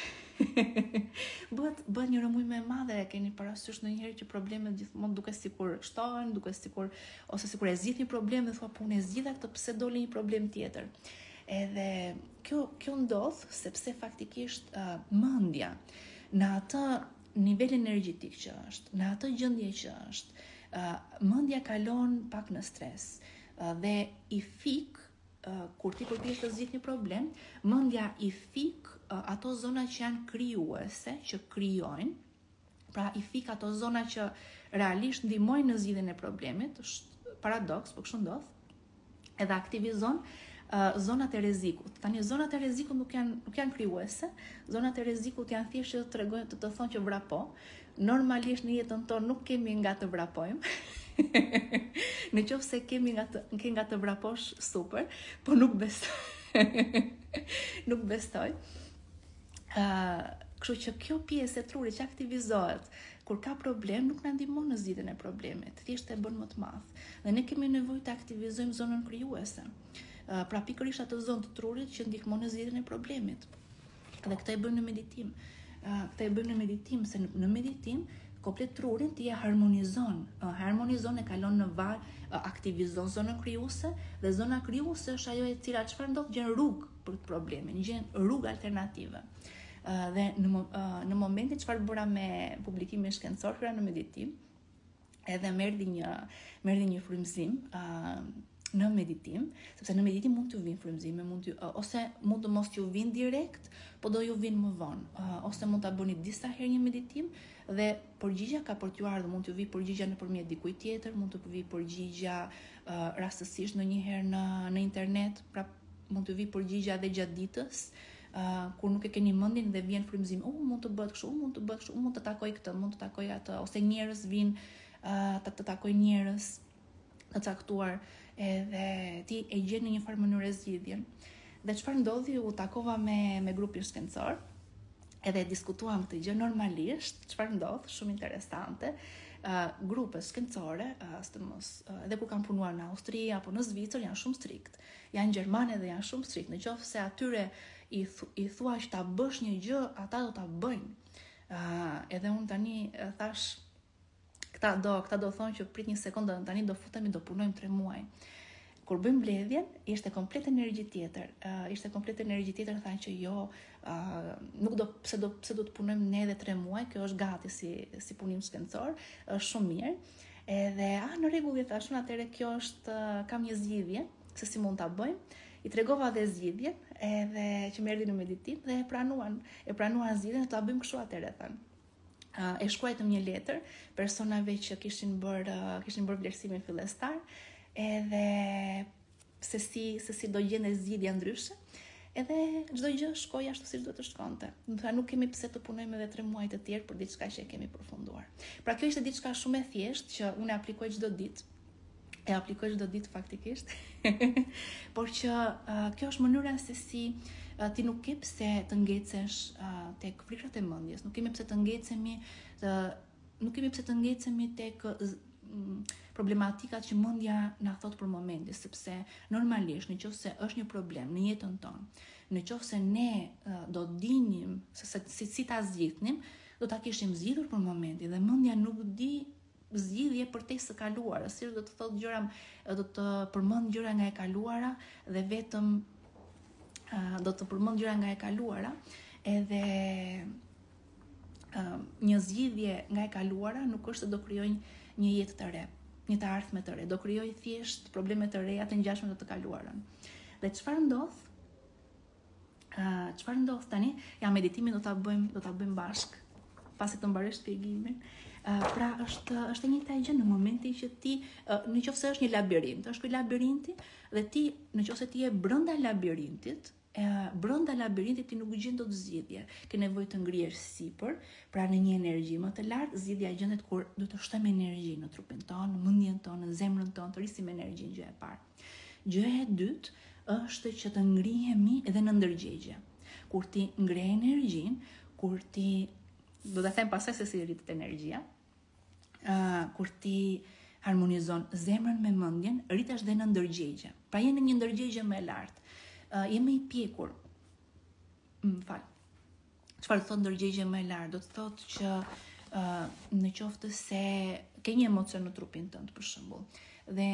bëhet një rëmuj më e madhe. Keni parasysh ndonjëherë që problemet gjithmonë duket sikur shtohen, ose sikur e zgjidh një problem dhe thua, po unë e zgjidha këtë, pse doli një problem tjetër. Edhe kjo ndodh sepse faktikisht mendja në atë nivel energjetik që është, në atë gjendje që është, mendja kalon pak në stres dhe i fik. Kur ti përpiqesh të zgjidh një problem, mendja i fik ato zona që janë krijuese, që krijojnë, pra i fik ato zona që realisht ndihmojnë në zgjidhjen e problemit, është paradoks, por kështu ndodh, edhe aktivizon zonat e rrezikut. Tani zonat e rrezikut nuk janë krijuese, zonat e rrezikut janë thjesht që tregojnë të thonë që vrapo. Normalisht në jetën tonë nuk kemi nga të vrapojmë. Në qoftë se ke nga të vraposh, super, po nuk besoj. Nuk besoj. Kështu që kjo pjesë e trurit që aktivizohet kur ka problem nuk na ndihmon në zgjidhjen e problemit, thjesht e bën më të madh. Dhe ne kemi nevojë të aktivizojmë zonën krijuese. Pra pikërisht atë zonë të trurit që ndihmon në zgjidhjen e problemit. Dhe këtë e bëjmë në meditim. Se në meditim komplet trurin ti e harmonizon e kalon në val, aktivizon zonën krijuese dhe zona krijuese është ajo e cila çfarë ndodh, gjen rrugë për problemin, gjen rrugë alternative. Dhe në momentin çfarë bëra me publikimin shkencor, hyra në meditim, edhe më erdhi një frymëzim në meditim, sepse në meditim mund t'ju vinë frymëzime, ose mund të mos t'ju vinë direkt, po do ju vinë më vonë, ose mund ta bëni disa herë një meditim dhe përgjigja ka për t'ju ardhur, mund t'ju vi përgjigja nëpërmjet dikujt tjetër, mund të vi përgjigja rastësisht ndonjëherë në internet, pra mund të vi përgjigja edhe gjatë ditës, kur nuk e keni mendin dhe vjen frymëzim, mund të bëhet kështu, mund të takoj këtë, mund të takoj atë, ose njerëz vinë të takoj njerëz të caktuar, edhe ti e gjen në një farë mënyrë zgjidhjen. Dhe çfarë ndodhi, u takova me grupin shkencor, edhe diskutuam këtë gjë normalisht, çfarë ndodh, shumë interesante. Grupet shkencore, edhe kur kanë punuar në Austri apo në Zvicër, janë shumë strikt. Janë gjermanë dhe janë shumë strikt. Nëse atyre i thua që ta bësh një gjë, ata do ta bëjnë. Edhe unë tani thash, këta do thonë që prit një sekondë, tani do futemi, do punojmë 3 muaj. Kur bëjmë mbledhjen, ishte komplet energji tjetër. Thanë që jo, pse do të punojmë ne edhe 3 muaj, kjo është gati si punim shkencor, është shumë mirë. Edhe në rregull, thash unë, atëherë kjo është, kam një zgjidhje se si mund ta bëjmë. I tregova dhe zgjidhjen, edhe që më erdhi në meditim dhe e pranuan zgjidhjen, ta bëjmë kështu atëherë thanë. E shkruajtëm një letër personave që kishin bërë vlerësimin fillestar, edhe se si do gjende zgjidhja ndryshe, edhe çdo gjë shkoi ashtu siç duhet të shkonte. Do të thonë nuk kemi pse të punojmë edhe 3 muaj të tjerë për diçka që e kemi përfunduar. Pra kjo ishte diçka shumë e thjeshtë që unë aplikoj çdo ditë faktikisht. Por që kjo është mënyra se si ti nuk ke pse të ngecesh tek frikrat e mendjes, nuk kemi pse të ngecemi tek problematikat që mendja na thot për momentin, sepse normalisht nëse është një problem në jetën tonë, nëse ne do dinim si ta zgjidhnim, do ta kishim zgjidhur për momentin dhe mendja nuk di zgjidhje për te së kaluara, si do të thotë gjëra, do të përmend gjëra nga e kaluara dhe vetëm do të përmend gjëra nga e kaluara, edhe një zgjidhje nga e kaluara nuk është se do krijojnë një jetë të re, një të ardhme të re, do krijoj thjesht probleme të reja të ngjashme me të kaluarën. Dhe çfarë ndodh tani? Ja, meditimin do ta bëjmë bashk, pasi të mbaroj shpjegimin. Pra është një taj gjë në momentin që ti, nëse është një labirint, është ky labirinti dhe ti, nëse ti je brenda labirintit, ti nuk gjen dot zgjidhje. Ke nevojë të ngrihesh sipër, pra në një energji më të lartë, zgjidhja gjendet kur do të shtojmë energji në trupin tonë, në mendjen tonë, në zemrën tonë, të rrisim energjinë, gjë e parë. Gjë e dytë është që të ngrihemi edhe në ndërgjegje. Kur ti ngre energjinë, kur ti do ta them pastaj se si rritet energjia, kur ti harmonizon zemrën me mendjen, rritesh dhe në ndërgjegje. Pra je në një ndërgjegje më e lartë. Je më i pjekur. Çfarë do të thotë ndërgjegje më e lartë? Do të thotë që në qoftë se ke një emocion në trupin tënd, për shembull, dhe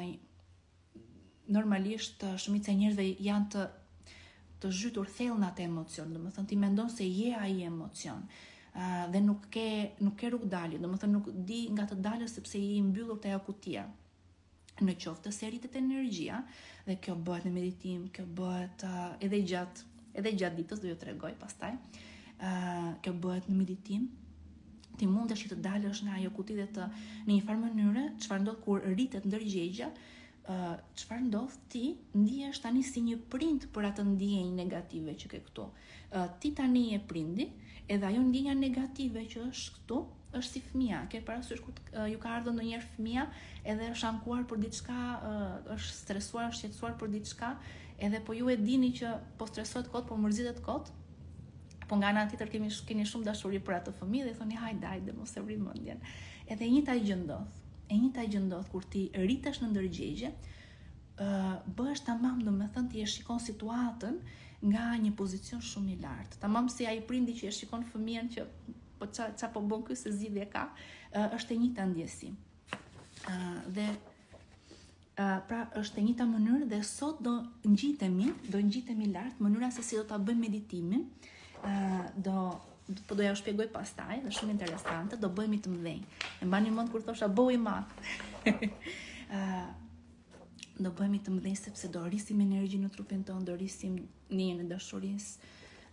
normalisht shumica e njerëzve janë të zhytur thellë në atë emocion, domethënë ti mendon se je ai emocion. Dhe nuk ke rrugë dalje, domethënë nuk di nga të dalësh sepse je i mbyllur te ajo kutia. Në qoftë se rritet energjia, dhe kjo bëhet në meditim, kjo bëhet edhe gjatë ditës, do ju tregoj pastaj. Kjo bëhet në meditim. Ti mundesh që të dalësh nga ajo kuti dhe në një farë mënyre, çfarë ndodh kur rritet ndërgjegja, çfarë ndodh, ti ndihesh tani si një prind për atë ndjenjë negative që ke këtu. Ti tani je prindi, edhe ajo ndjenja negative që është këtu, është si fëmia. Ke parasysh kur ju ka ardhur ndonjëherë fëmia edhe është ankuar për diçka, është stresuar, është shqetësuar për diçka, edhe po ju e dini që po stresohet kot, po mërzitet kot, po nga ana tjetër keni shumë dashuri për atë fëmijë dhe thoni hajde mos e vri mendjen. Edhe e njëjta gjë ndodh. E njëjta gjë ndodh kur ti rritesh në ndërgjegje, bëhesh tamam, domethënë ti e shikon situatën nga një pozicion shumë i lartë. Tamam si ai prindi që e shikon fëmijën që po ça po bën ky se zgjidhje ka, është e njëjta ndjesi. Pra është e njëjta mënyrë dhe sot do ngjitemi lart, mënyra se si do ta bëjmë meditimin, po doja u shpjegoj pastaj, është shumë interesante, do bëhemi të mëdhenj. E mbani mend kur thosha bëu i madh. Do bëhemi të mëdhenj sepse do rrisim energji në trupin tonë, do rrisim nijen e dashurisë.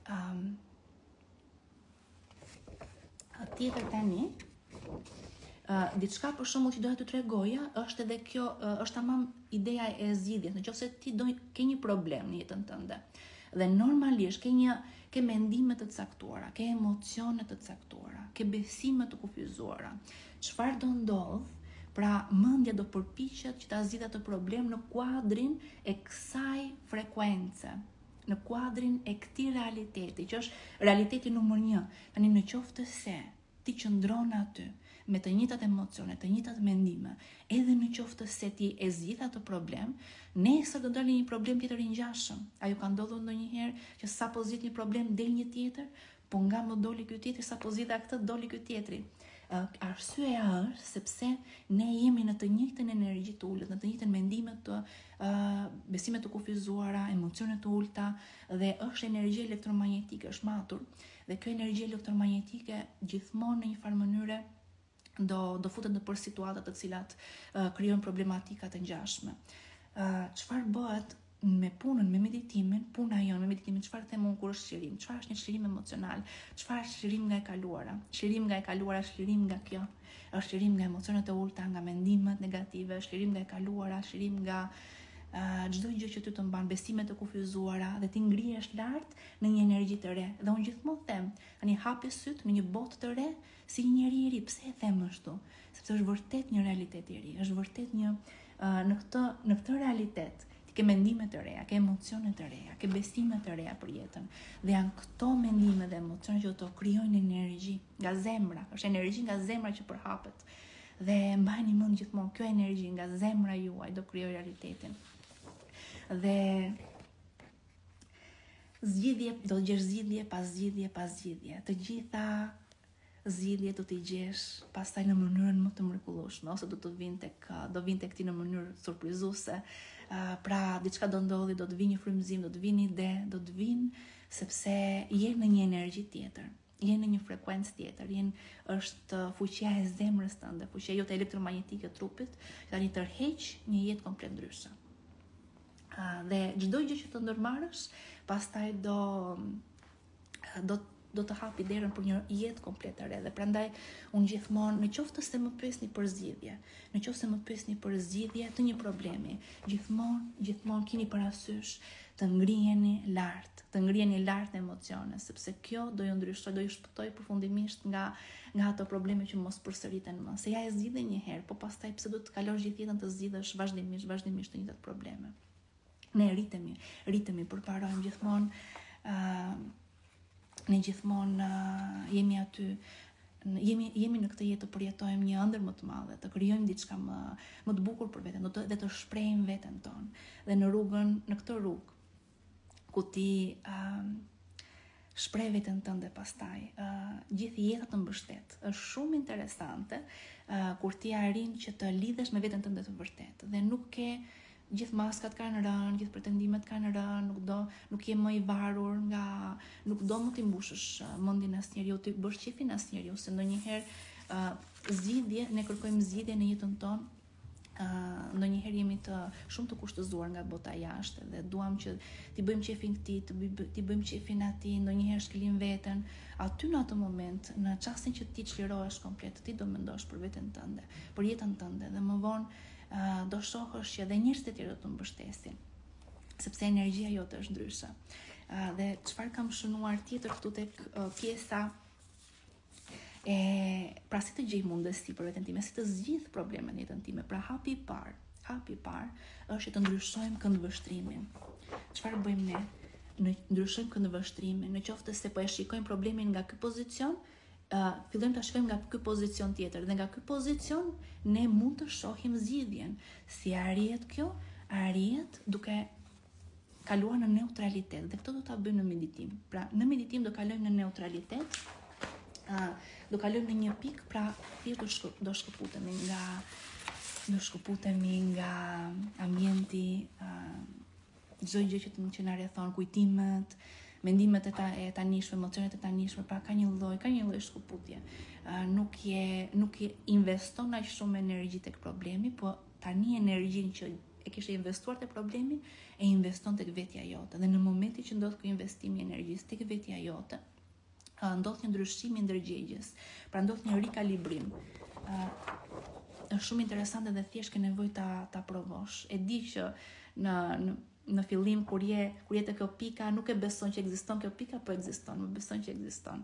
Tjetër tani, diçka për shembull që doja t'ju tregoja është edhe kjo, është tamam ideja e zgjidhjes. Nëse ti ke një problem në jetën tënde dhe normalisht ke mendime të caktuara, ke emocione të caktuara, ke besime të kufizuara, çfarë do ndodh? Pra mendja do përpiqet që ta zgjidhë atë problem në kuadrin e kësaj frekuence, në kuadrin e këtij realiteti, që është realiteti numër 1. Tani në qoftë se ti qëndron aty me të njëjtat emocione, të njëjtat mendime, edhe në qoftë se ti e zgjidh atë problem, nesër do dalë një problem tjetër i ngjashëm. A ju ka ndodhur ndonjëherë që sapo zgjidh një problem del një tjetër, po nga më doli ky tjetri, sapo zgjidha këtë doli ky tjetri? Arsyeja është sepse ne jemi në të njëjtën energji të ulët, në të njëjtën mendime të besime të kufizuara, emocione të ulta, dhe është energji elektromagnetike, është matur. Dhe kjo energji elektromagnetike gjithmonë në një farë mënyre do futet nëpër situata të cilat krijojnë problematika të ngjashme. Çfarë bëhet me punën, me meditimin, puna jonë me meditimin, çfarë them unë kur është çlirim? Çfarë është një çlirim emocional? Çfarë është çlirim nga e kaluara? Çlirim nga e kaluara është çlirim nga kjo. Është çlirim nga emocionet e ulta, nga mendimet negative, është çlirim nga e kaluara, çlirim nga çdo gjë që ty të mban besime të kufizuara dhe ti ngrihesh lart në një energji të re. Dhe unë gjithmonë them, tani hapi syt në një botë të re si një njeri i ri. Pse e them ashtu? Sepse është vërtet një realitet i ri, është vërtet një në këtë realitet ke mendime të reja, ke emocione të reja, ke besime të reja për jetën. Dhe janë këto mendime dhe emocione që do të krijojnë energji nga zemra. Është energji nga zemra që përhapet. Dhe mbajini mend gjithmonë, kjo energji nga zemra juaj do krijojë realitetin. Dhe do të gjesh zgjidhje pas zgjidhje pas zgjidhje. Të gjitha zgjidhjet do t'i gjesh pastaj në mënyrën më të mrekullueshme, ose do vinë tek ti në mënyrë surprizuese. Pra diçka do ndodhi, do të vinë një frymëzim, do të vinë ide, do të vinë sepse je në një energji tjetër, je në një frekuencë tjetër, është fuqia e zemrës tënde, fuqia jote elektromagnetike e trupit, që tani tërheq një jetë komplet ndryshe. Dhe çdo gjë që të ndërmarrësh, pastaj do të hapi derën për një jetë komplet e re. Dhe prandaj unë gjithmonë, në qoftë se më pyesni për zgjidhje, të një problemi, gjithmonë keni parasysh të ngriheni lart në emocione, sepse kjo do ju ndryshoj, do ju shpëtoj përfundimisht nga ato probleme që mos përsëriten më. Se ja e zgjidhe një herë, po pastaj pse do të kalosh gjithë jetën të zgjidhësh vazhdimisht të njëjtat probleme. Ne rritemi, përparojmë gjithmonë. Ne gjithmonë jemi aty, jemi në këtë jetë të përjetojmë një ëndër më të madhe, të krijojmë diçka më të bukur për veten, dhe të shprehim veten tonë. Dhe në këtë rrugë ku ti shpreh veten tënde pastaj, gjithë jeta të mbështet. Është shumë interesante kur ti arrin që të lidhesh me veten tënde të vërtetë dhe nuk ke gjithë maskat kanë rënë, gjithë pretendimet kanë rënë, nuk je më i varur nuk do më t'i mbushësh mendin asnjëriu, ti bësh qefin asnjëriu, se ndonjëherë ne kërkojmë zgjidhje në jetën tonë, ndonjëherë jemi shumë të kushtëzuar nga bota jashtë dhe duam që ti bëjmë qefin këtij, ti bëjmë qefin atij, ndonjëherë shkelim veten. Aty në atë moment, në çastin që ti çlirohesh komplet, ti do mendosh për veten tënde, për jetën tënde, dhe më vonë do shohësh që edhe njerëzit e tjerë do të mbështesin, sepse energjia jote është ndryshe. Dhe çfarë kam shënuar tjetër këtu tek pjesa Pra si të gjej mundësi për veten time, si të zgjidh problemet në jetën time. Pra hapi i parë është të ndryshojmë këndvështrimin. Çfarë bëjmë ne? Ne ndryshojmë këndvështrimin, në qoftë se po e shikojmë problemin nga ky pozicion, fillojmë ta shikojmë nga ky pozicion tjetër dhe nga ky pozicion ne mund të shohim zgjidhjen. Si arrihet kjo? Arrihet duke kaluar në neutralitet dhe këtë do ta bëjmë në meditim. Pra, në meditim do kalojmë në neutralitet, do kalojmë në një pikë, pra thjesht do shkëputemi nga ambienti, çdo gjë që na rrethon, kujtimet, mendimet e tanishme, emocionet e tanishme, pra ka një lloj shkëputje. Nuk je investon aq shumë energji tek problemi, po tani energjinë që e kishe investuar te problemi e investon tek vetja jote. Dhe në momentin që ndodh ky investim i energjisë tek vetja jote, ndodh një ndryshim i ndërgjegjes. Pra ndodh një rikalibrim. Është shumë interesante dhe thjesht ke nevojë ta provosh. E di që në fillim kur je te kjo pika, nuk e beson që ekziston kjo pika, po ekziston, më beson që ekziston.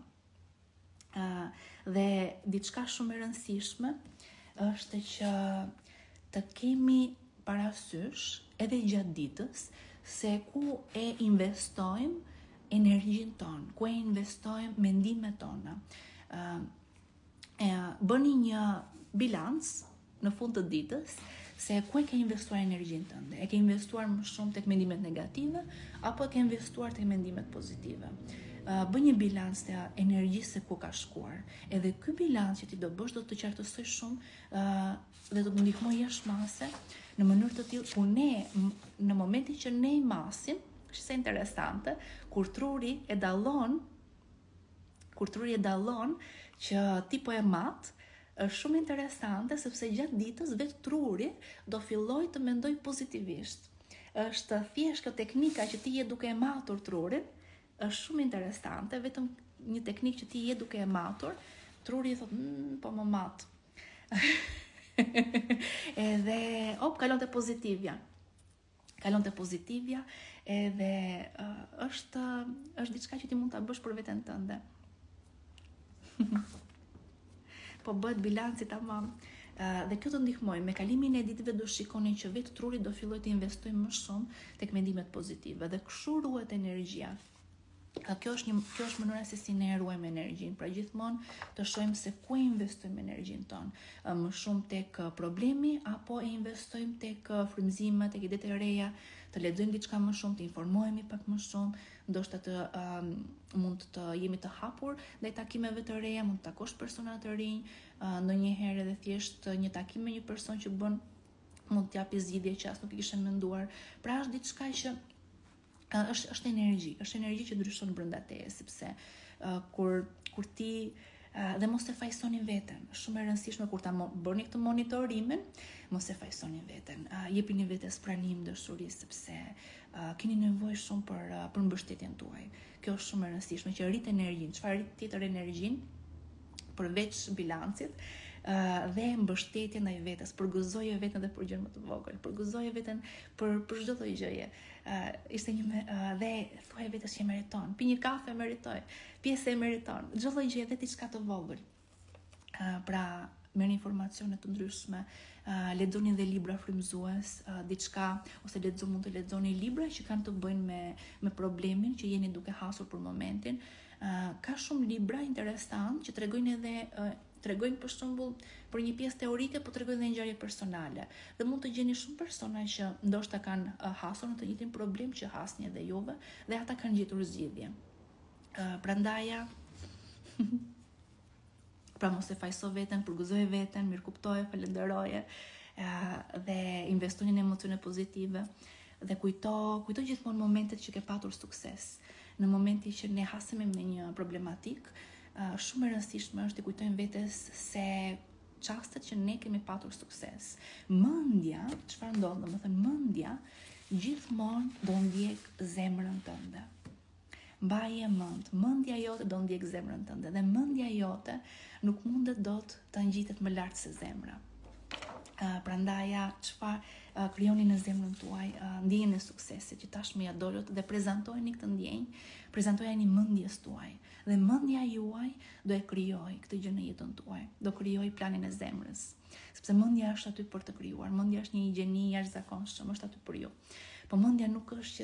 Dhe diçka shumë e rëndësishme është që të kemi parasysh edhe gjatë ditës se ku e investojmë energjinë tonë, ku e investojmë mendimet tona. Bëni një bilanc në fund të ditës se ku e ke investuar energjinë tënde. E ke investuar më shumë tek mendimet negative apo e ke investuar tek mendimet pozitive. Bëj një bilanc të energjisë se ku ka shkuar. Edhe ky bilanc që ti do bësh do të qartësoj shumë dhe do të ndihmoj jashmase në mënyrë të tillë ku ne në momentin që ne i masim, është interesante, kur truri e dallon që ti po e mat, është shumë interesante sepse gjatë ditës vetë truri do filloj të mendoj pozitivisht. Është thjesht kjo teknika që ti je duke e matur trurin, është shumë interesante, vetëm një teknikë që ti je duke e matur, truri thot, po më mat. Edhe kalon te pozitivja. Edhe është diçka që ti mund ta bësh për veten tënde. Po bëhet bilanci tamam. Dhe kjo të ndihmoj. Me kalimin e ditëve do shikoni që vetë truri do filloj të investoj më shumë tek mendimet pozitive dhe kështu ruhet energjia. Kjo është mënyra se si ne ruajmë energjinë. Pra gjithmonë të shohim se ku e investojmë energjinë tonë. Më shumë tek problemi apo e investojmë tek frymëzimet, tek idetë e reja, të lexojmë diçka më shumë, të informohemi pak më shumë, ndoshta mund të jemi të hapur ndaj takimeve të reja, mund të takosh persona të rinj, ndonjëherë edhe thjesht një takim me një person që mund të japi zgjidhje që as nuk i kishe menduar. Pra është diçka që është energji që ndryshon brenda teje, sepse kur ti dhe mos e fajsoni veten. Shumë e rëndësishme kur ta bëni këtë monitorimin, mos e fajsoni veten. Jepini vetes pranim dashuri sepse keni nevojë shumë për mbështetjen tuaj. Kjo është shumë e rëndësishme që rrit energjinë. Çfarë rrit tjetër energjinë përveç bilancit? Dhe mbështetje ndaj vetes, përgëzoje veten edhe për gjëra më të vogël, përgëzoje veten për çdo lloj gjëje. Ishte dhe thuaj vetes që meriton. Pi një kafe meritoj, pjesë e meriton. Çdo lloj gjëje, vetë diçka të vogël. Pra merrni informacione të ndryshme, lexoni dhe libra frymëzues, diçka ose mund të lexoni libra që kanë të bëjnë me problemin që jeni duke hasur për momentin. Ka shumë libra interesant që tregojnë për shembull për një pjesë teorike, po tregojnë edhe ngjarje personale. Dhe mund të gjeni shumë persona që ndoshta kanë hasur në të njëjtin problem që hasni edhe juve dhe ata kanë gjetur zgjidhje. Prandaja pra mos e fajso veten, përgëzoje veten, mirëkuptoje, falenderoje dhe investoje në emocione pozitive dhe kujto gjithmonë momentet që ke patur sukses. Në momentin që ne hasemi me një problematik, shumë e rëndësishme është të kujtojmë vetes se çastet që ne kemi patur sukses. Mendja, çfarë ndodh? Domethënë mendja gjithmonë do ndjek zemrën tënde. Mbaje mendja jote do ndjek zemrën tënde dhe mendja jote nuk mundet dot të ngjitet më lart se zemra. Prandaja çfarë krijoni në zemrën tuaj ndjenjën e suksesit që tashmë ja dolët dhe prezantojeni këtë ndjenjë, prezantojeni mendjes tuaj dhe mendja juaj do e krijojë këtë gjë në jetën tuaj, do krijojë planin e zemrës, sepse mendja është aty për të krijuar, mendja është një gjeni jashtëzakonshëm, është aty për ju. Po mendja nuk është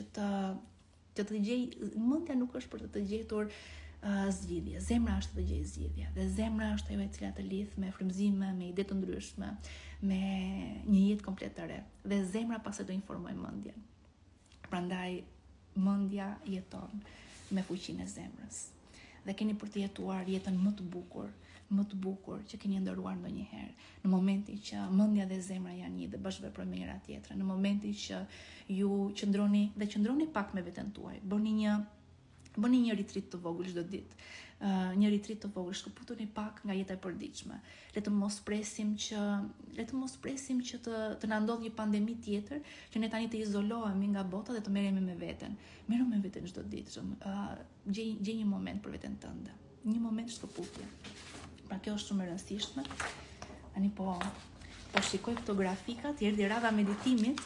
mendja nuk është për të gjetur zgjidhje. Zemra është të gjejë zgjidhje dhe zemra është ajo e cila të lidh me frymëzime, me ide të ndryshme, me një jetë komplet të re. Dhe zemra pastaj do informoj mendjen. Prandaj mendja jeton me fuqinë e zemrës. Dhe keni për të jetuar jetën më të bukur që keni ndëruar ndonjëherë. Në momentin që mendja dhe zemra janë një dhe bashkëveprojnë me njëra tjetrën, në momentin që ju qëndroni pak me veten tuaj, bëni një retreat të vogël çdo ditë. Një retreat të vogël, shkëputuni pak nga jeta e përditshme. Le të mos presim që të na ndodhë një pandemi tjetër, që ne tani të izolohemi nga bota dhe të merremi me veten. Merru me veten çdo ditë. Gjej një moment për veten tënde. Një moment shkëputje. Pra kjo është shumë e rëndësishme. Tani po shikoj këto grafikat, erdhi radha meditimit.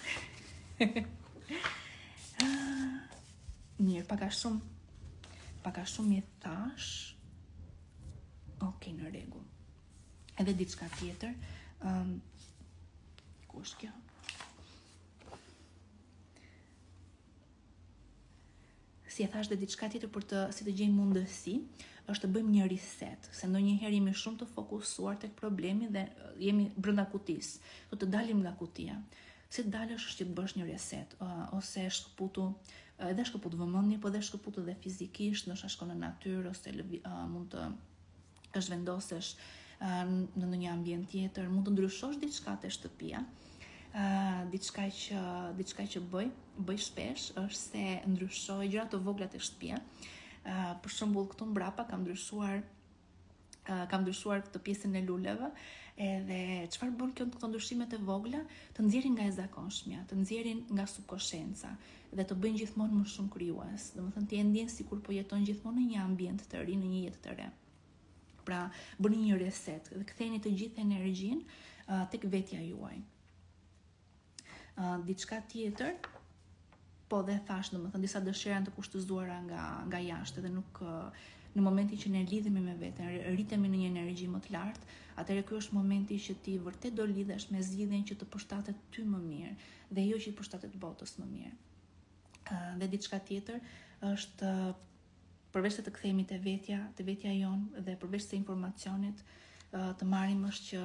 Mirë, paka shumë i thash. Okej, në rregull. Edhe diçka tjetër. Ku është kjo? Si e thash dhe diçka tjetër si të gjejmë mundësi, është të bëjmë një reset, se ndonjëherë jemi shumë të fokusuar tek problemi dhe jemi brenda kutisë. Do të dalim nga kutia. Si të dalësh është që të bësh një reset, ose edhe shkëput vëmendje, po edhe shkëput edhe fizikisht, ndoshta shkon në natyrë ose mund të zhvendosesh në ndonjë ambient tjetër, mund të ndryshosh diçka te shtëpia. Diçka që bëj shpesh është se ndryshoj gjëra të vogla te shtëpia. Për shembull, këtu mbrapa kam ndryshuar këtë pjesën e luleve, edhe çfarë bën këto ndryshimet e vogla, të nxjerrin nga e zakonshmja, të nxjerrin nga subkonscienca dhe të bëjnë gjithmonë më shumë krijues. Domethënë ti e ndjen sikur po jeton gjithmonë në një ambient të ri, në një jetë të re. Pra, bëni një reset dhe ktheni të gjithë energjinë tek vetja juaj. Diçka tjetër, po dhe thash, domethënë disa dëshira janë të kushtëzuara nga jashtë dhe nuk në momentin që ne lidhemi me veten, rritemi në një energji më të lartë, atëherë ky është momenti që ti vërtet do lidhesh me zgjidhjen që të përshtatet ty më mirë dhe jo që të përshtatet botës më mirë. Dhe diçka tjetër është përveç se të kthehemi te vetja jonë dhe përveç se informacionit të marrim është që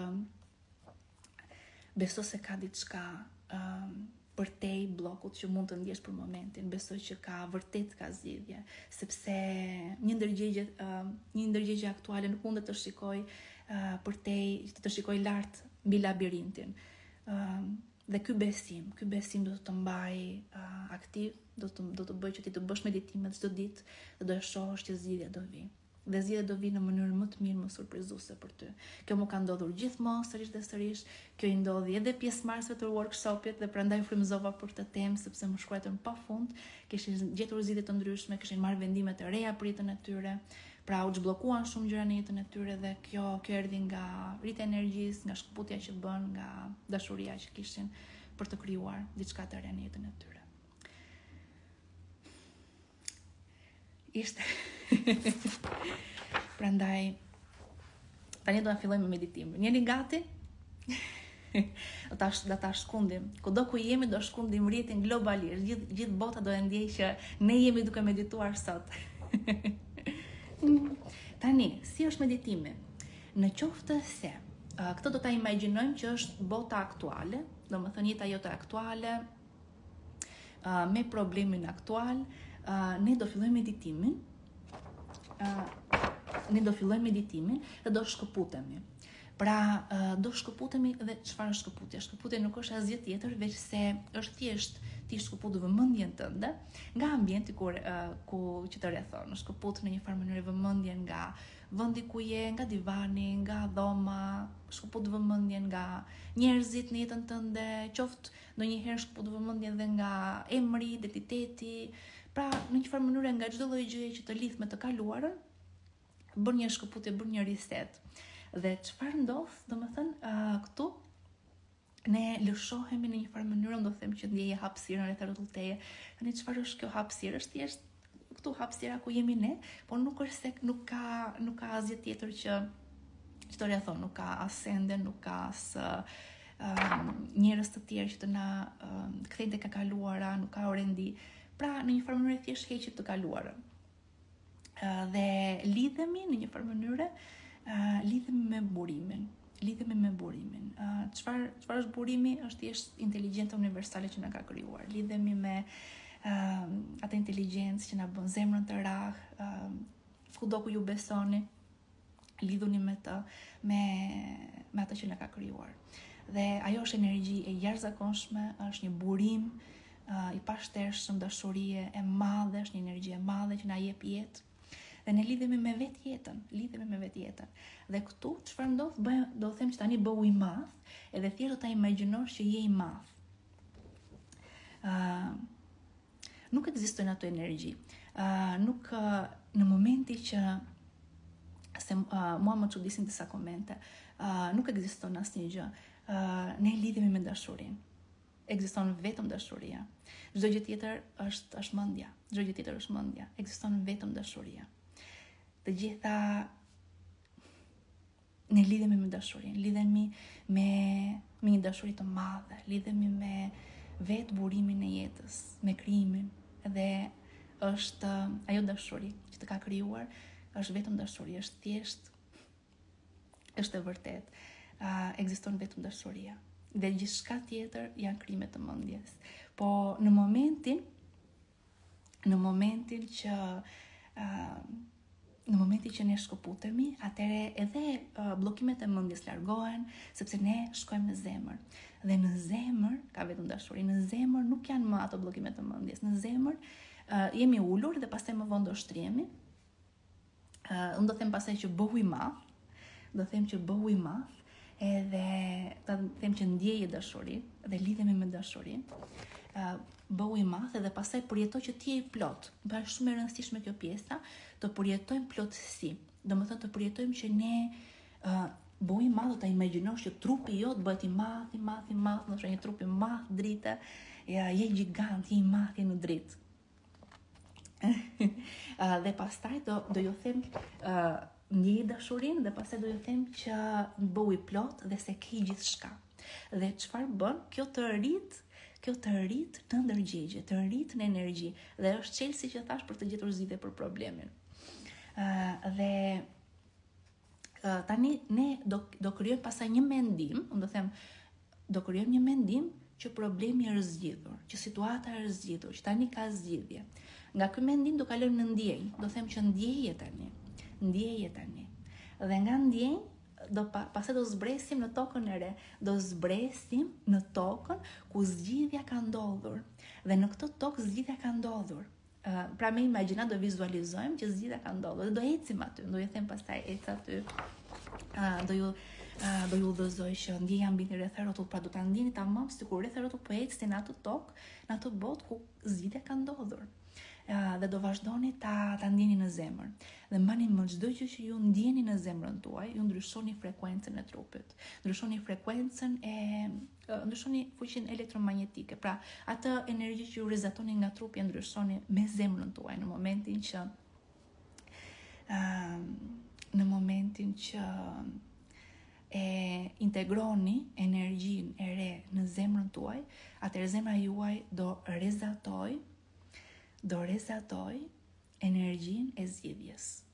beso se ka diçka përtej bllokut që mund të ndjesh për momentin, besoj që vërtet ka zgjidhje, sepse një ndërgjegje aktuale nuk mund të shikoj të shikoj lart mbi labirintin. Dhe ky besim do të mbaj aktiv, do të bëj që ti të bësh meditime çdo ditë dhe do e shohësh që zgjidhja do vi. Dhe zgjidhja do vi në mënyrë më të mirë, më surprizuese për ty. Kjo më ka ndodhur gjithmonë sërish dhe sërish. Kjo i ndodhi edhe pjesëmarrësve të workshopit dhe prandaj frymëzova për këtë temë sepse më shkruajtën pafund, kishin gjetur zgjidhje të ndryshme, kishin marrë vendime të reja për jetën e tyre. Pra u zhbllokuan shumë gjëra në jetën e tyre dhe kjo erdhi nga rritja e energjisë, nga shkëputja që bën, nga dashuria që kishin për të krijuar diçka të re në jetën e tyre. Ishte. Prandaj tani do ta fillojmë me meditimin. Jeni gati? Do ta shkundim. Kudo ku jemi do shkundim rrjetin globalisht. Gjithë bota do e ndjejë që ne jemi duke medituar sot. Tani, si është meditimi? Në qoftë se këtë do ta imagjinojmë që është bota aktuale, domethënë jeta jote aktuale, me problemin aktual, ne do fillojmë meditimin dhe do shkëputemi. Pra, do shkëputemi dhe çfarë është shkëputja? Shkëputja nuk është asgjë tjetër veç se është thjesht ti shkëput vëmendjen tënde nga ambienti që të rrethon. Shkëput në një farë mënyrë vëmendjen nga vendi ku je, nga divani, nga dhoma, shkëput vëmendjen nga njerëzit në jetën tënde, qoftë ndonjëherë shkëput vëmendjen dhe nga emri, identiteti. Pra, në një farë mënyrë nga çdo lloj gjëje që të lidh me të kaluarën, bën një shkëputje, bën një reset. Dhe çfarë ndodh, domethënë, këtu ne lëshohemi në një farë mënyrë, do them që ndjeje hapësirën rreth rrotull teje. Tani çfarë është kjo hapësirë? Është thjesht këtu hapësira ku jemi ne, por nuk është se nuk ka asgjë tjetër që çfarë thon, nuk ka as sende, nuk ka as njerëz të tjerë që të na kthejnë tek e kaluara, nuk ka orendi. Pra në një farë mënyrë thjesht heqim të kaluarën. Dhe lidhemi në një farë mënyrë, lidhemi me burimin. Çfarë është burimi? Është thjesht inteligjenca universale që na ka krijuar. Lidhemi me atë inteligjencë që na bën zemrën të rrahë, kudo ku ju besoni, lidhuni me të, me atë që na ka krijuar. Dhe ajo është energji e jashtëzakonshme, është një burim i pashtershëm, dashurie e madhe, është një energji e madhe që na jep jetë. Dhe ne lidhemi me vetjetën. Dhe këtu çfarë ndodh? Do them që tani bëu i madh, edhe thjesht do ta imagjinosh që je i madh. Nuk ekzistojnë ato energji. Nuk në momenti që mua më çudisin disa komente, nuk ekziston asnjë gjë. Ne lidhemi me dashurinë. Ekziston vetëm dashuria. Çdo gjë tjetër është mendja. Ekziston vetëm dashuria. Të gjitha ne lidhemi me dashurinë, lidhemi me një dashuri të madhe, lidhemi me vetë burimin e jetës, me krijimin, dhe është ajo dashuri që të ka krijuar, është vetëm dashuri, është thjesht, është e vërtet. Ekziston vetëm dashuria. Dhe gjithçka tjetër janë krime të mendjes. Po në momentin që ne shkëputemi, atëre edhe bllokimet e mendjes largohen, sepse ne shkojmë në zemër. Dhe në zemër ka vetëm dashuri. Në zemër nuk janë më ato bllokimet e mendjes. Në zemër jemi ulur dhe pastaj më vonë do shtrihemi. Unë do them pastaj që bëhu i madh, edhe ta them që ndjeje dashuri dhe lidhemi me dashuri. Bëhu i madh edhe pastaj përjetoj që ti je i plot. Pra është shumë e rëndësishme kjo pjesa, të përjetojmë plotësi. Domethënë të përjetojmë që ne bëhu i madh, do ta imagjinosh që trupi jot bëhet i madh, ndoshta një trup i madh drite, je gjigant, je i madh, je në dritë. Dhe pastaj do ju them ndjej dashurinë dhe pastaj do ju them që bëhu i plot dhe se ke gjithçka. Dhe çfarë bën? Kjo të rrit në ndërgjegje, të rrit në energji, dhe është çelësi që thash për të gjetur zgjidhje për problemin. Dhe tani ne do krijojmë pastaj një mendim, unë do them do krijojmë një mendim që problemi është zgjidhur, që situata është zgjidhur, që tani ka zgjidhje. Nga ky mendim do kalojmë në ndjenjë, do them që ndjeje tani. Dhe nga ndjenjë pastaj do zbresim në tokën e re, do zbresim në tokën ku zgjidhja ka ndodhur. Dhe në këtë tokë zgjidhja ka ndodhur. Pra me imagjina do vizualizojmë që zgjidhja ka ndodhur. Dhe do ecim aty, do ju them pastaj ec aty. Do ju udhëzoj që ndjeja mbi rreth rrotull, pra do ta ndjeni tamam sikur rreth rrotull po ecni në atë tokë, në atë botë ku zgjidhja ka ndodhur. Dhe do vazhdoni ta ndjeni në zemër. Dhe mbani mend çdo gjë që ju ndjeni në zemrën tuaj, ju ndryshoni frekuencën e trupit. Ndryshoni fuqinë elektromagnetike. Pra, atë energji që ju rrezatoni nga trupi e ndryshoni me zemrën tuaj në momentin që e integroni energjinë e re në zemrën tuaj, atëherë zemra juaj do rrezatoj energjinë e zgjidhjes.